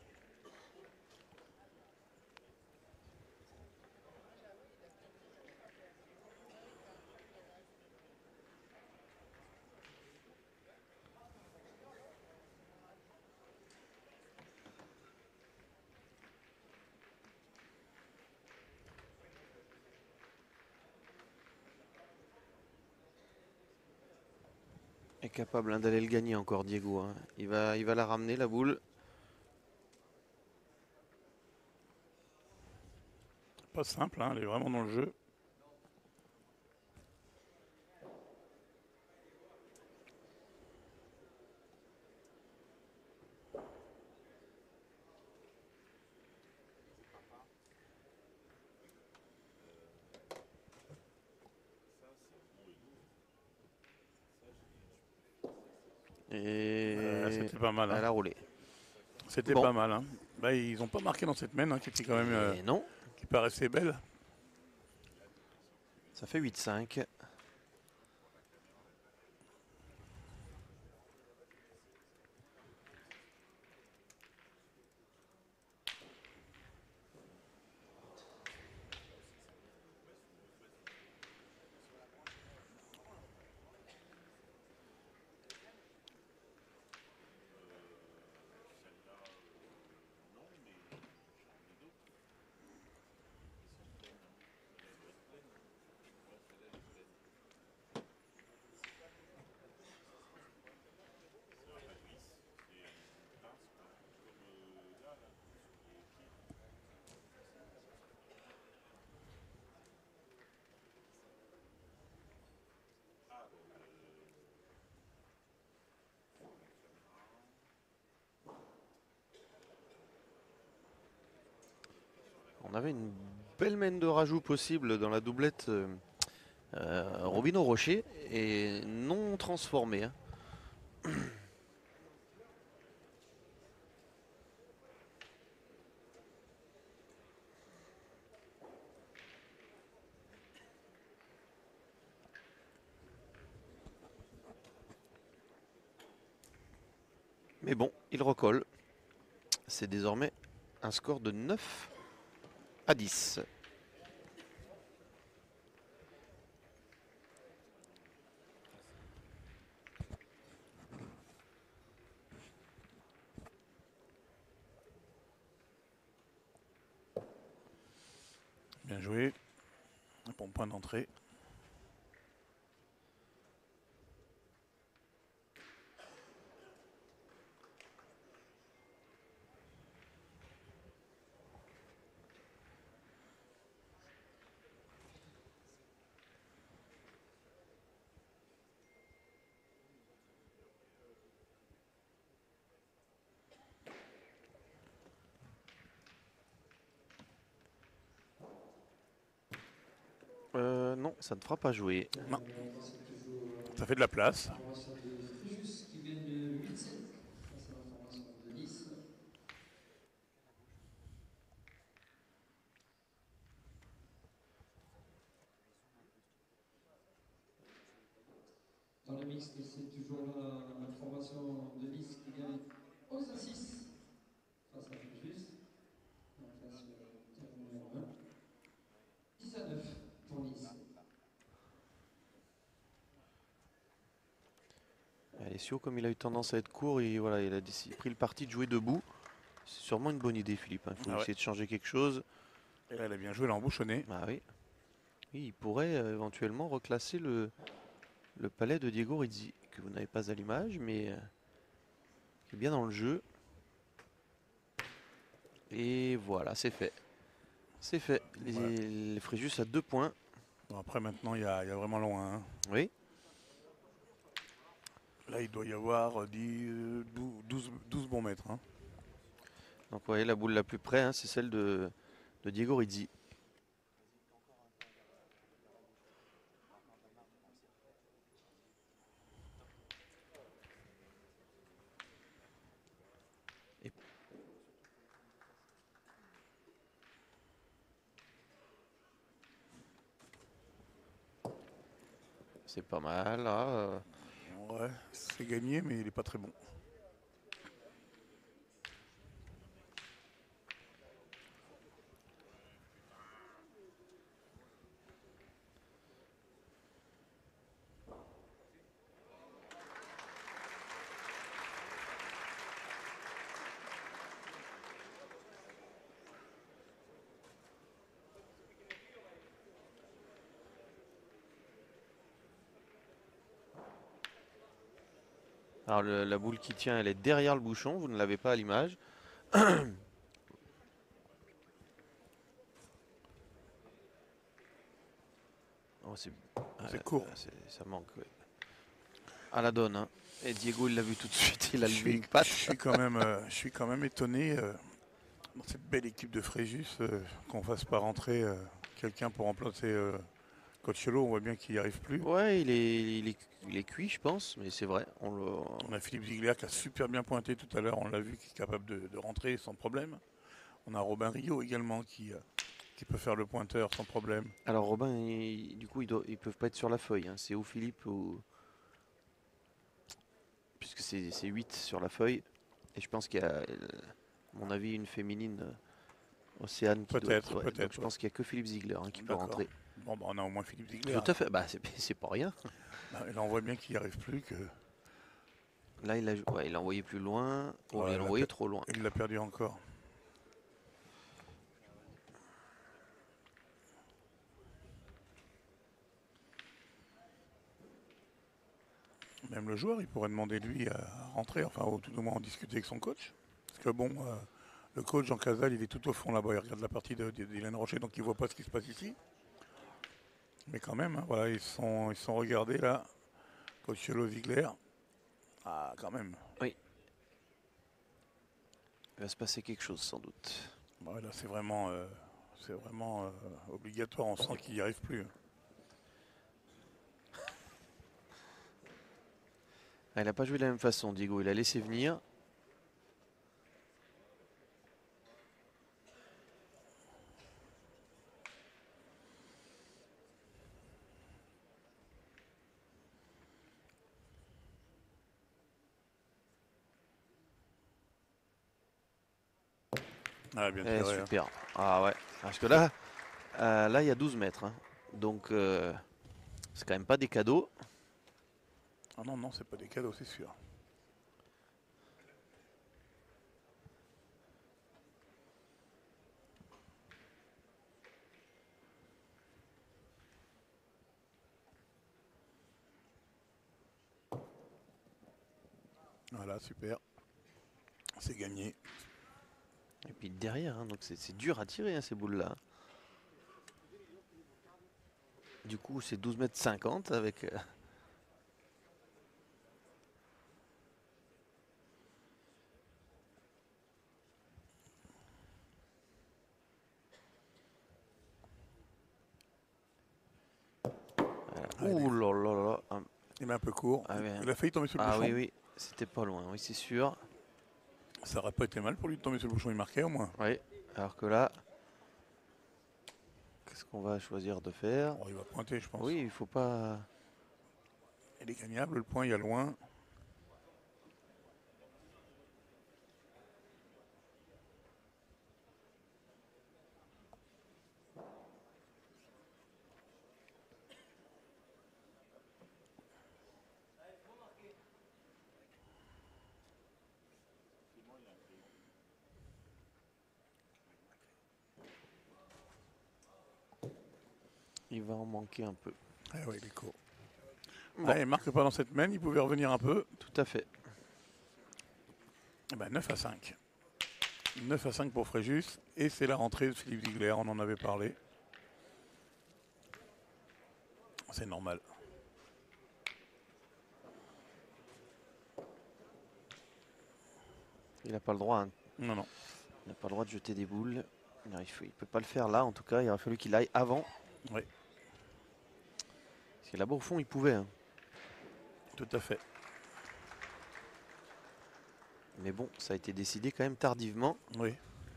Est capable hein, d'aller le gagner encore, Diego. Hein. Il va la ramener, la boule. Pas simple, hein, elle est vraiment dans le jeu. Et C'était pas mal. Hein. elle a roulé. C'était Bon. pas mal. Hein. Bah, ils n'ont pas marqué dans cette main, hein, qui était quand même Et non, qui paraissait belle. ça fait 8-5. On avait une belle main de rajout possible dans la doublette Robino-Rocher et non transformée. Hein. Mais bon, il recolle. C'est désormais un score de 9-10. Bien joué. Un bon point d'entrée. Non, ça ne fera pas jouer. Non. Ça fait de la place. La formation de Fréjus qui mène de 8-7 face à la formation de Nice. Dans le mixte, c'est toujours la formation de Nice qui gagne 11-6 face à Fréjus. En face terme numéro 1. 10-9 pour Nice. Alessio, comme il a eu tendance à être court, voilà, il a pris le parti de jouer debout. C'est sûrement une bonne idée, Philippe. Il faut essayer de changer quelque chose. Et elle a bien joué, elle a embouchonné. Ah oui. Oui, il pourrait éventuellement reclasser le palais de Diego Rizzi, que vous n'avez pas à l'image, mais qui est bien dans le jeu. Et voilà, c'est fait. C'est fait. Les Fréjus à 2 points. Bon, après, maintenant, il y a vraiment loin. Hein. Oui. Là, il doit y avoir 12 bons mètres. Hein. Donc vous voyez, la boule la plus près, hein, c'est celle de Diego Rizzi. Et c'est pas mal, là. Ouais, c'est gagné, mais il n'est pas très bon. Alors la boule qui tient, elle est derrière le bouchon, vous ne l'avez pas à l'image. Oh, C'est court. ça manque, ouais. À la donne, hein. Et Diego, il l'a vu tout de suite, il a Je levé une suis, patte. je suis quand même étonné dans cette belle équipe de Fréjus qu'on fasse pas rentrer quelqu'un pour remplacer Coachello. On voit bien qu'il n'y arrive plus. Ouais, il est cuit, je pense, mais c'est vrai. On a Philippe Ziegler qui a super bien pointé tout à l'heure. On l'a vu, qui est capable de rentrer sans problème. On a Robin Rio également qui peut faire le pointeur sans problème. Alors Robin, du coup, ils peuvent pas être sur la feuille, hein. C'est ou Philippe ou... Puisque c'est 8 sur la feuille. Et je pense qu'il y a, à mon avis, une féminine, Océane, qui doit être... Peut-être, ouais. Donc peut-être. je pense qu'il y a que Philippe Ziegler, hein, qui peut D'accord. rentrer. Bon, bah, on a au moins Philippe Ziegler. Tout à fait, bah, c'est pas rien. Et là, on voit bien qu'il n'y arrive plus. Là, il a envoyé plus loin. Oh, Voilà, il a envoyé trop loin. Il l'a perdu encore. Même le joueur, il pourrait demander lui à rentrer, enfin, ou tout au moins en discuter avec son coach. Parce que bon, le coach Jean Casal, il est tout au fond là-bas, il regarde la partie d'Hélène Rocher, donc il ne voit pas ce qui se passe ici. Mais quand même, hein, voilà, ils sont regardés là. Coach Chelo Ziegler. Ah, quand même. Oui. Il va se passer quelque chose, sans doute. Bah, là, c'est vraiment obligatoire, on sent qu'il n'y arrive plus. Ah, il n'a pas joué de la même façon, Diego. Il a laissé venir. Ah, bien tiré. Super. Ah ouais. Parce que là, là, il y a 12 mètres, hein. Donc, c'est quand même pas des cadeaux. Ah non, non, c'est pas des cadeaux, c'est sûr. Voilà, super. C'est gagné. Et puis derrière, hein, donc c'est dur à tirer, hein, ces boules-là. Du coup, c'est 12 mètres 50 avec... Ah, ouh là là là. il est un peu court. Ah, ouais. Il a failli tomber sur le Ah bouchon. oui, oui. C'était pas loin, oui, c'est sûr. Ça aurait pas été mal pour lui de tomber sur le bouchon, il marquait au moins. Oui. Alors que là, qu'est-ce qu'on va choisir de faire? Oh, il va pointer, je pense. Oui, il faut pas... Il est gagnable, le point, il y a loin. Il va en manquer un peu. Ah oui, il est court. Bon. Ah, il marque pas dans cette main, il pouvait revenir un peu. Tout à fait. Eh ben, 9 à 5. 9 à 5 pour Fréjus. Et c'est la rentrée de Philippe Ziegler, on en avait parlé. C'est normal. Il n'a pas le droit, hein. Non, non. Il n'a pas le droit de jeter des boules. Il ne peut pas le faire là, en tout cas. Il aurait fallu qu'il aille avant. Oui. Parce que là-bas, au fond, il pouvait. Hein. Tout à fait. Mais bon, ça a été décidé quand même tardivement. Oui.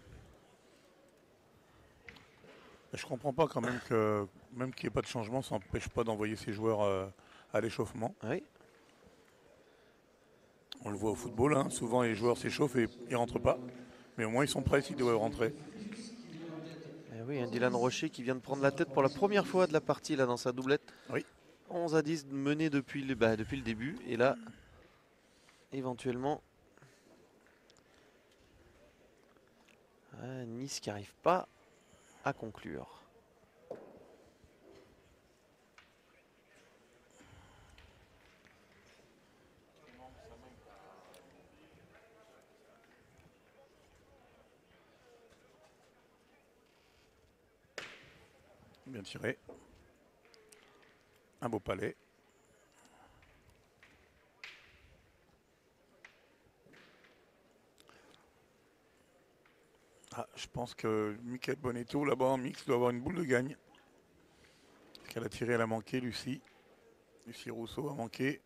Je comprends pas quand même que même qu'il n'y ait pas de changement, ça n'empêche pas d'envoyer ses joueurs à l'échauffement. Oui. On le voit au football, hein. Souvent les joueurs s'échauffent et ils ne rentrent pas. Mais au moins ils sont prêts s'ils doivent rentrer. Et oui, un Dylan Rocher qui vient de prendre la tête pour la première fois de la partie là dans sa doublette. Oui. 11-10 mené depuis le début. Et là, éventuellement, Nice qui n'arrive pas à conclure. Bien tiré. Un beau palais. Ah, je pense que Michael Bonetto, là-bas en mix, doit avoir une boule de gagne. Parce qu'elle a tiré, elle a manqué, Lucie. Lucie Rousseau a manqué.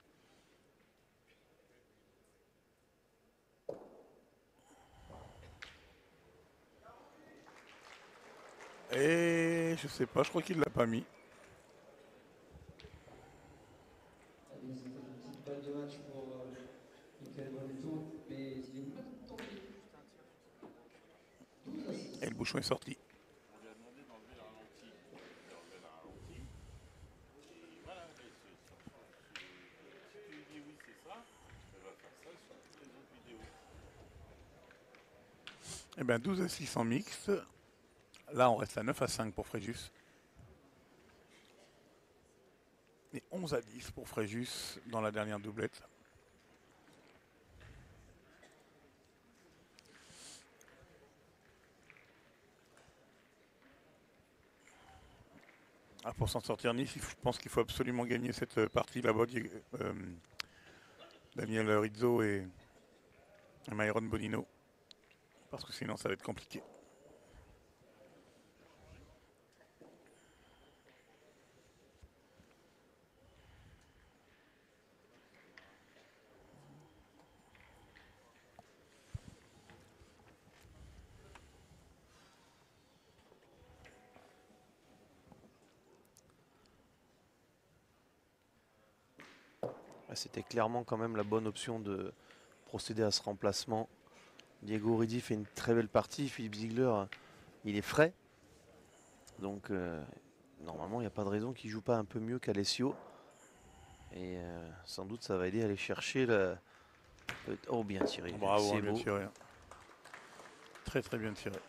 Et je sais pas, je crois qu'il l'a pas mis. C'était une petite balle de match pour Michael Bonetto, mais il est pas tombé. 12-6. Et le bouchon est sorti. Eh bien 12-6 en mixte. Là on reste à 9-5 pour Fréjus. Et 11-10 pour Fréjus dans la dernière doublette. Ah, pour s'en sortir Nice, je pense qu'il faut absolument gagner cette partie là-bas. Daniel Rizzo et Myron Bonino. Parce que sinon ça va être compliqué. C'était clairement quand même la bonne option de procéder à ce remplacement. Diego Ridi fait une très belle partie. Philippe Ziegler, il est frais. Donc normalement, il n'y a pas de raison qu'il ne joue pas un peu mieux qu'Alessio. Et sans doute, ça va aider à aller chercher le... Oh, bien tiré. Bravo, c'est bien beau. tiré. Très très bien tiré.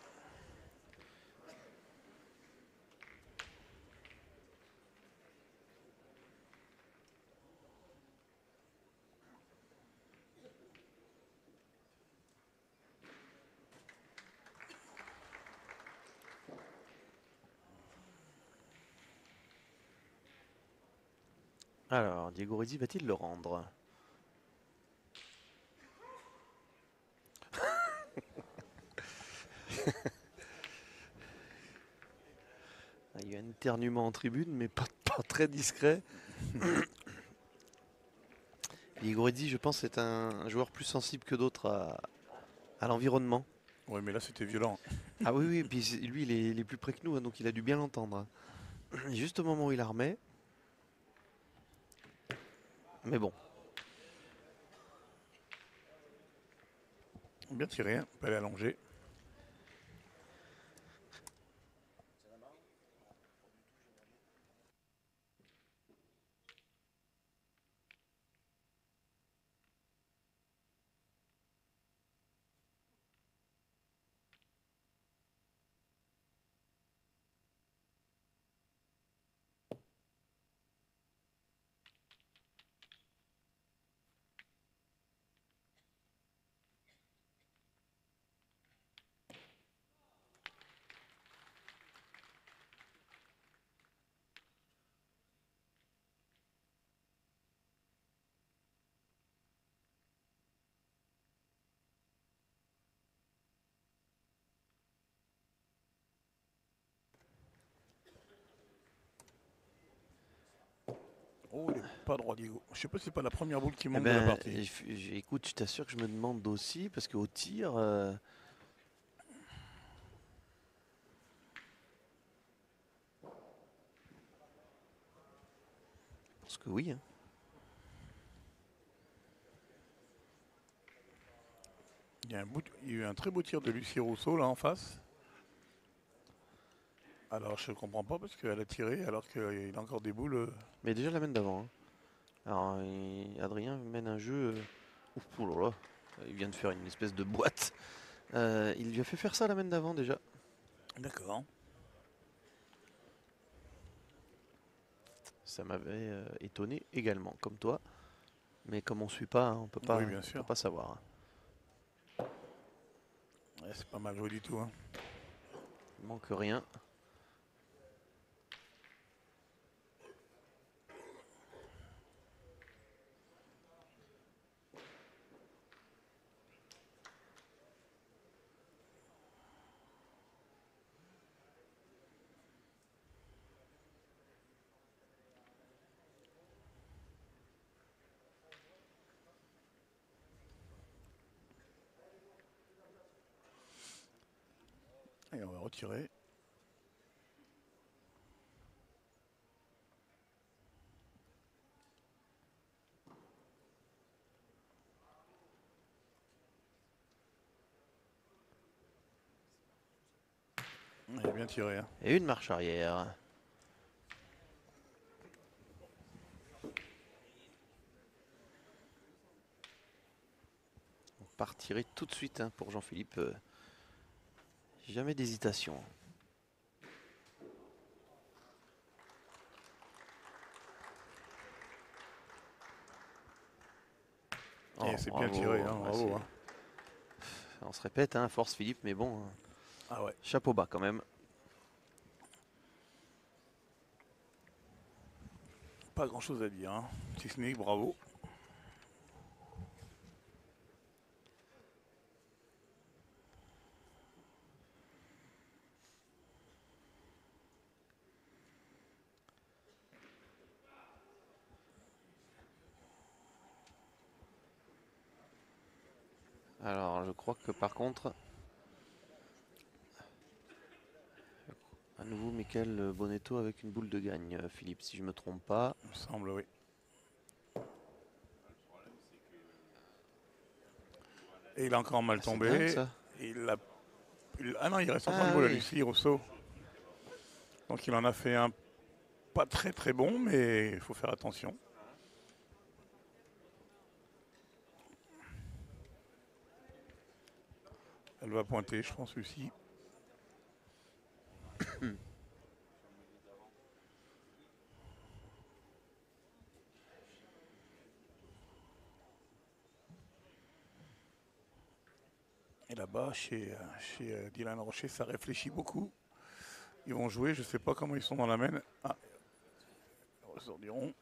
Alors, Diego Ridi va-t-il le rendre? Il y a un éternuement en tribune, mais pas très discret. Diego Ridi, je pense, est un joueur plus sensible que d'autres à l'environnement. Oui, mais là c'était violent. Ah oui, oui, puis lui, il est plus près que nous, hein, donc il a dû bien l'entendre. Et juste au moment où il la remet. Mais bon. Bien tiré, hein. Palais allongé. Oh, il est pas droit, Diego. Je sais pas si c'est pas la première boule qui Eh manque de la ben, partie. écoute, je t'assure que je me demande aussi, parce qu'au tir, je pense que oui, hein. Il y a il y a eu un très beau tir de Lucie Rousseau là en face. Alors je comprends pas parce qu'elle a tiré alors qu'il a encore des boules. Mais déjà la main d'avant, hein. Alors, Adrien mène un jeu. Ouf, oh là là, il vient de faire une espèce de boîte. Il lui a fait faire ça la main d'avant déjà. D'accord. Ça m'avait étonné également, comme toi. Mais comme on suit pas, hein, on peut Oui, bien peut sûr. pas savoir, hein. Ouais, c'est pas mal joué du tout. Hein. Il manque rien. Et on va retirer. Il a bien tiré. Hein. Et une marche arrière. On part tirer tout de suite, hein, pour Jean-Philippe. Jamais d'hésitation. Et Oh, c'est bien bravo. tiré. Hein, Ouais, bravo. Hein. on se répète, hein, force Philippe, mais bon, Ah ouais. chapeau bas quand même. Pas grand chose à dire. Hein. Si ce n'est que bravo. Alors, je crois que par contre, à nouveau Michael Bonetto avec une boule de gagne, Philippe, si je me trompe pas. Il me semble, oui. Et il a encore mal Ah, c'est dingue tombé. ça. Ah non, il reste encore une Ah boule à oui. Lucie Rousseau. Donc il en a fait un pas très très bon, mais il faut faire attention. Elle va pointer, je pense, Lucie. Et là-bas, chez Dylan Rocher, ça réfléchit beaucoup. Ils vont jouer, je ne sais pas comment ils sont dans la main. Ah, le ressort du rond.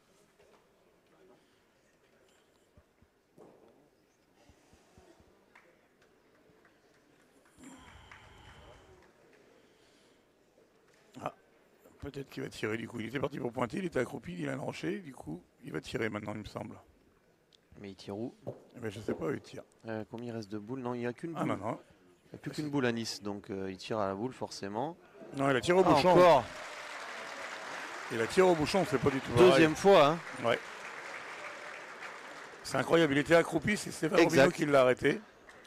Ah, peut-être qu'il va tirer du coup. Il était parti pour pointer, il était accroupi, Dylan Rocher. Du coup, il va tirer maintenant, il me semble. Mais il tire où? Eh ben, je ne sais pas où il tire. Combien il reste de boules? Non, il n'y a qu'une Ah boule. non, non. Il n'y a plus qu'une boule à Nice, donc il tire à la boule forcément. Non, il a tiré au Ah, bouchon. encore Il a tiré au bouchon, c'est pas du tout pareil. deuxième fois, hein. Ouais. C'est incroyable, il était accroupi, c'est Stéphane Exact. Robinot qui l'a arrêté.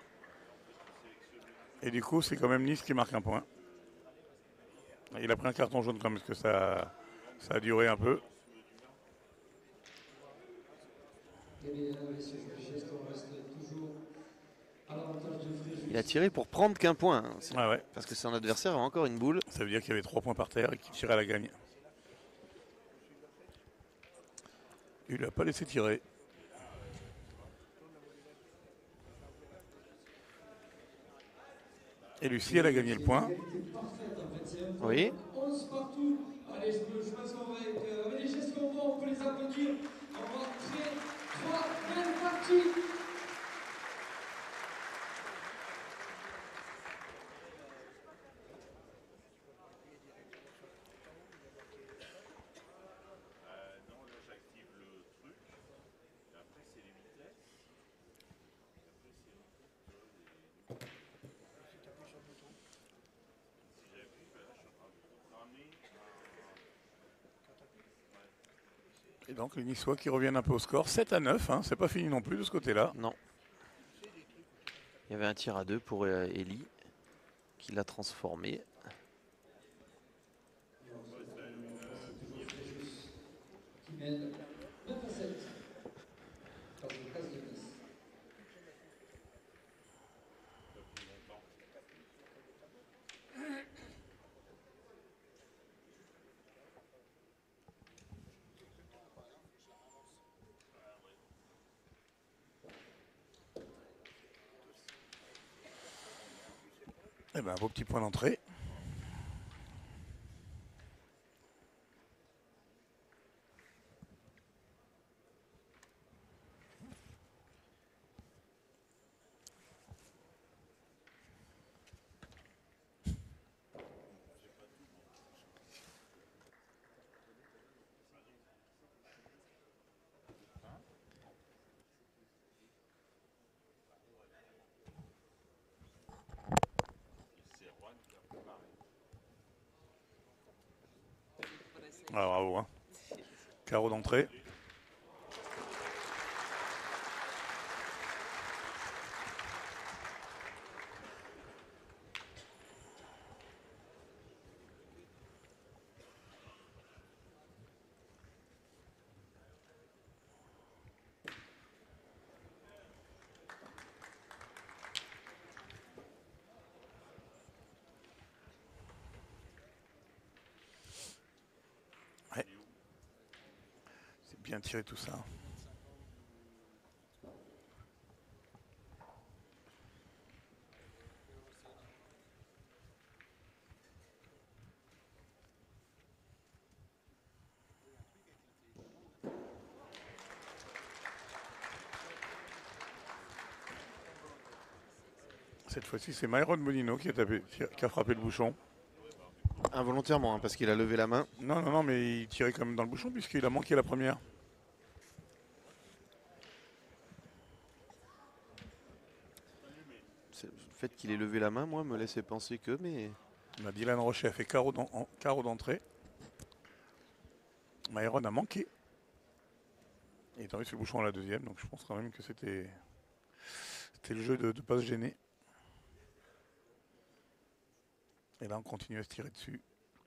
Et du coup, c'est quand même Nice qui marque un point. Il a pris un carton jaune quand même, parce que ça a duré un peu. Il a tiré pour prendre qu'un point, hein. Ah ouais. Parce que son adversaire a encore une boule. Ça veut dire qu'il y avait 3 points par terre et qu'il tirait à la gagne. Il ne l'a pas laissé tirer. Et Lucie, elle a gagné le point. Oui. 11 partout. Allez, je pense qu'on va avec les gestes qu'on voit, on peut les applaudir. On va créer 3 belles parties. Et donc les Niçois qui reviennent un peu au score. 7-9, hein, c'est pas fini non plus de ce côté-là. Non. Il y avait un tir à 2 pour Eli qui l'a transformé. Qui mène 9-7. Dans le cas de Nice. Eh ben, un beau petit point d'entrée. Ah, bravo, hein. Carreau d'entrée. Ouais. C'est bien tiré tout ça. Cette fois-ci, c'est Myron Bonino qui a frappé le bouchon. Involontairement, hein, parce qu'il a levé la main. Non, non, non, mais il tirait quand même dans le bouchon puisqu'il a manqué la première. Le fait qu'il ait levé la main, moi, me laissait penser que, mais... Bah, Dylan Rocher a fait carreau d'entrée. Myron a manqué. Il est tombé sur le bouchon à la deuxième, donc je pense quand même que c'était le jeu de ne pas se gêner. Et là, on continue à se tirer dessus.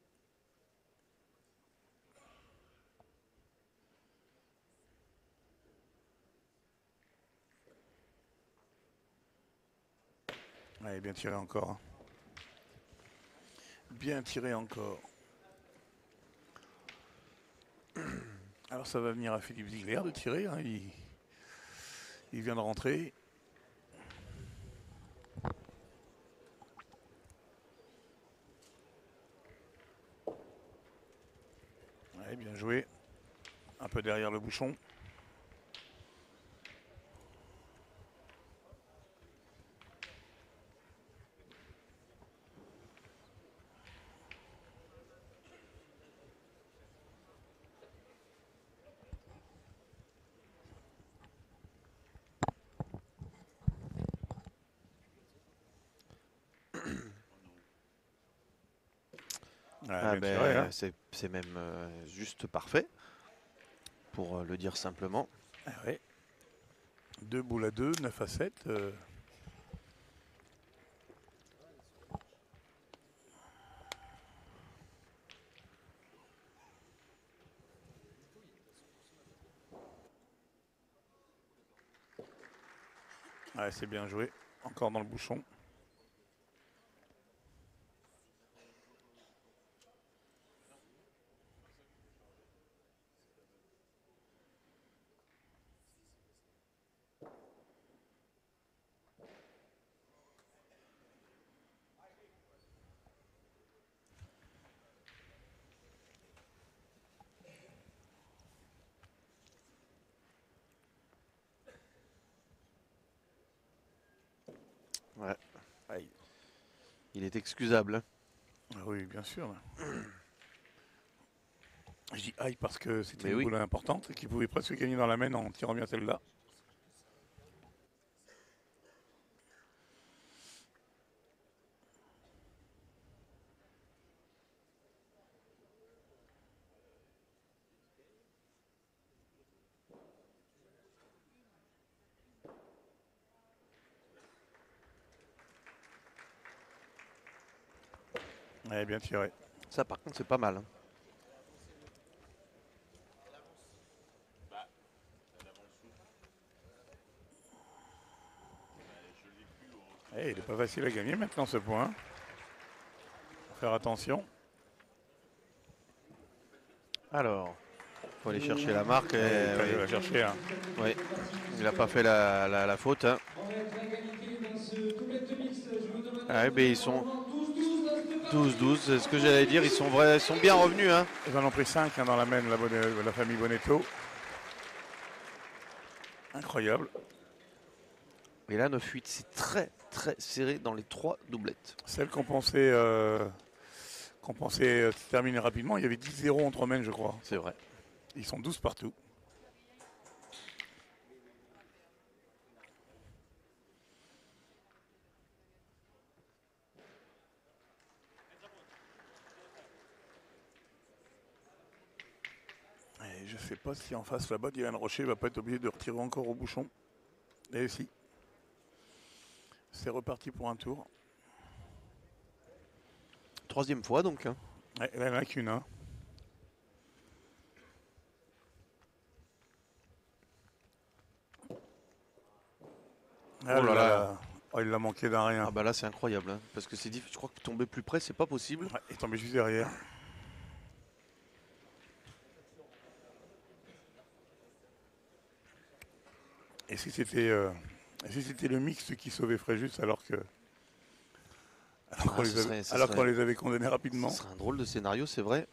Allez, bien tiré encore. Hein. Bien tiré encore. Alors ça va venir à Philippe Ziegler de tirer. Hein. Il vient de rentrer. Ouais, bien joué. Un peu derrière le bouchon. Ah Bien tiré, hein. c'est même juste parfait, pour le dire simplement. Ah ouais. 2 boules à 2, 9-7. Ouais, c'est bien joué. Encore dans le bouchon. Ouais. Aïe. Il est excusable. Hein. Ah oui, bien sûr. Je dis aïe parce que c'était Mais une oui. boule importante et qu'il pouvait presque gagner dans la main en tirant bien celle-là. Ouais, bien tiré. Ça, par contre, c'est pas mal. Hein. Et il n'est pas facile à gagner maintenant ce point. Faut faire attention. Alors, faut aller chercher la marque. Il va la chercher. Hein. Oui, il n'a pas fait la faute. Hein. Ah, ben, ils sont 12-12, c'est ce que j'allais dire. Ils sont bien revenus. Hein. Ils en ont pris 5 dans la main, la famille Bonetto. Incroyable. Et là, 9-8, c'est très très serré dans les 3 doublettes. Celle qu'on pensait terminer rapidement, il y avait 10-0 entre mains, je crois. C'est vrai. Ils sont 12 partout. Et je ne sais pas si en face là-bas, Dylan Rocher va pas être obligé de retirer encore au bouchon. Et si. C'est reparti pour un tour. 3e fois donc. Hein. Ouais, là, il n'y en a qu'une. Hein. Ah, Oh là là. Oh, il l'a manqué d'un rien. Ah bah là c'est incroyable. Hein, parce que c'est difficile. Je crois que tomber plus près, c'est pas possible. Ouais, il est tombé juste derrière. Et si c'était le mixte qui sauvait Fréjus alors qu'on les avait condamnés rapidement. Ce serait un drôle de scénario, c'est vrai.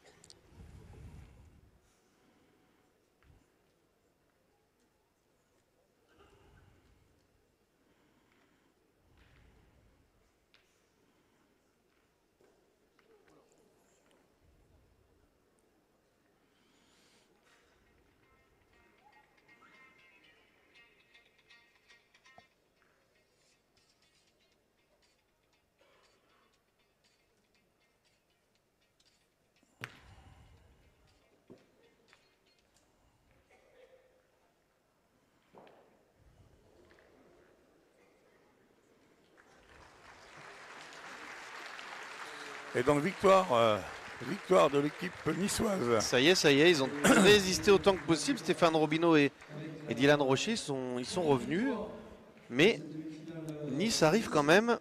Et donc victoire de l'équipe niçoise. Ça y est, ils ont résisté autant que possible. Stéphane Robineau et Dylan Rocher ils sont revenus. Mais Nice arrive quand même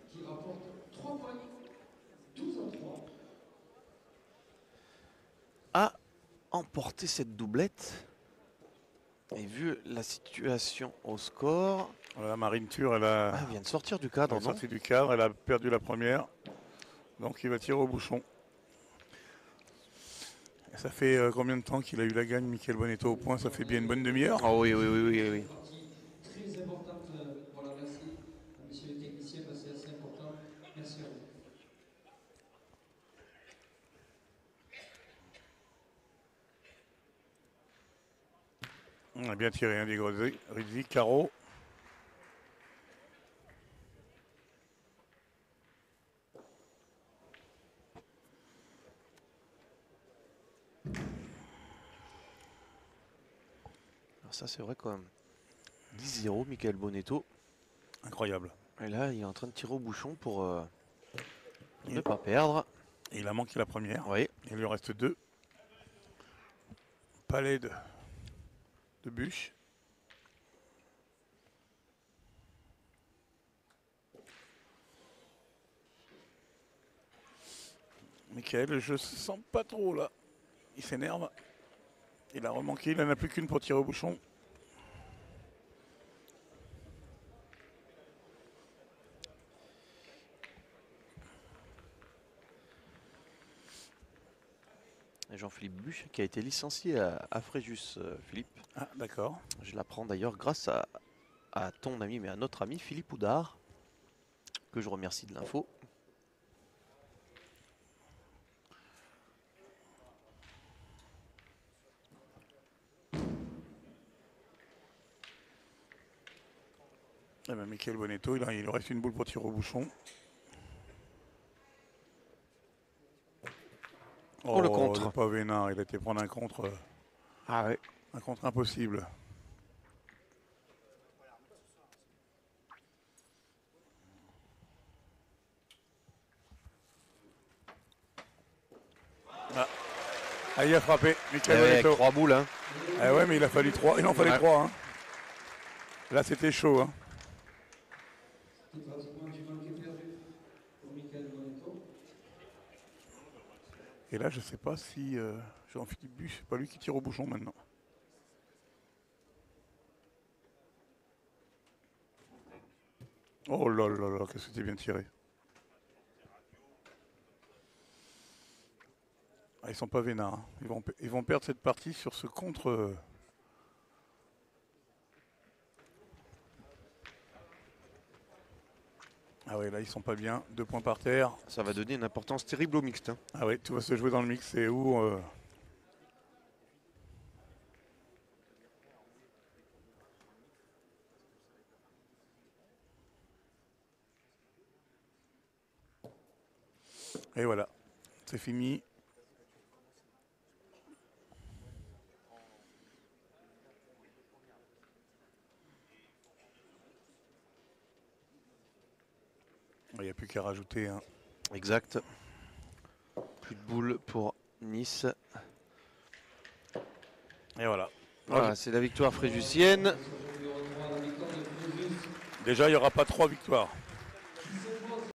à emporter cette doublette. Et vu la situation au score... Voilà, Marine Thur, elle vient de sortir du cadre, elle est sortie du cadre, elle a perdu la première. Donc il va tirer au bouchon. Et ça fait combien de temps qu'il a eu la gagne, Michael Bonetto au point? Ça fait bien une bonne demi-heure. Oh oui. Très importante, voilà, merci à messieurs les techniciens, c'est assez important. Merci à vous. On a bien tiré, hein, Diego Rizzi, carreau. Alors ça c'est vrai quand même. 10-0, Michael Bonetto. Incroyable. Et là, il est en train de tirer au bouchon pour ne pas perdre. Et il a manqué la première. Oui. Il lui reste 2. Palais de bûche. Michael, je ne sens pas trop là. Il s'énerve. Il a remanqué, il n'en a plus qu'une pour tirer au bouchon. Jean-Philippe Buch qui a été licencié à Fréjus, Philippe. Ah, d'accord. Je l'apprends d'ailleurs grâce à ton ami, mais à notre ami Philippe Houdard, que je remercie de l'info. Eh ben, Michael Bonetto, il lui reste une boule pour tirer au bouchon. Oh, le contre. Pas Vénard, il a été prendre un contre. Ah ouais. Un contre impossible. Ah, il a frappé. Michael Avec Bonetto. 3 boules. Hein. Ah ouais, mais il a fallu 3. Il en fallait Ouais. 3. Hein. Là, c'était chaud. Hein. C'était pratiquement du manque perdu pour Michael Bonetto. Et là, je sais pas si Jean-Philippe Buch, c'est pas lui qui tire au bouchon maintenant. Oh là là là, que c'était bien tiré. Ah, ils sont pas vénards. Hein. Ils vont perdre cette partie sur ce contre. Ah ouais, là ils sont pas bien. 2 points par terre. Ça va donner une importance terrible au mixte. Hein. Ah ouais, tout va se jouer dans le mix. C'est où Et voilà, c'est fini. Il n'y a plus qu'à rajouter. Hein. Exact. Plus de boules pour Nice. Et voilà. Voilà, c'est la victoire fréjussienne. Déjà, il n'y aura pas 3 victoires.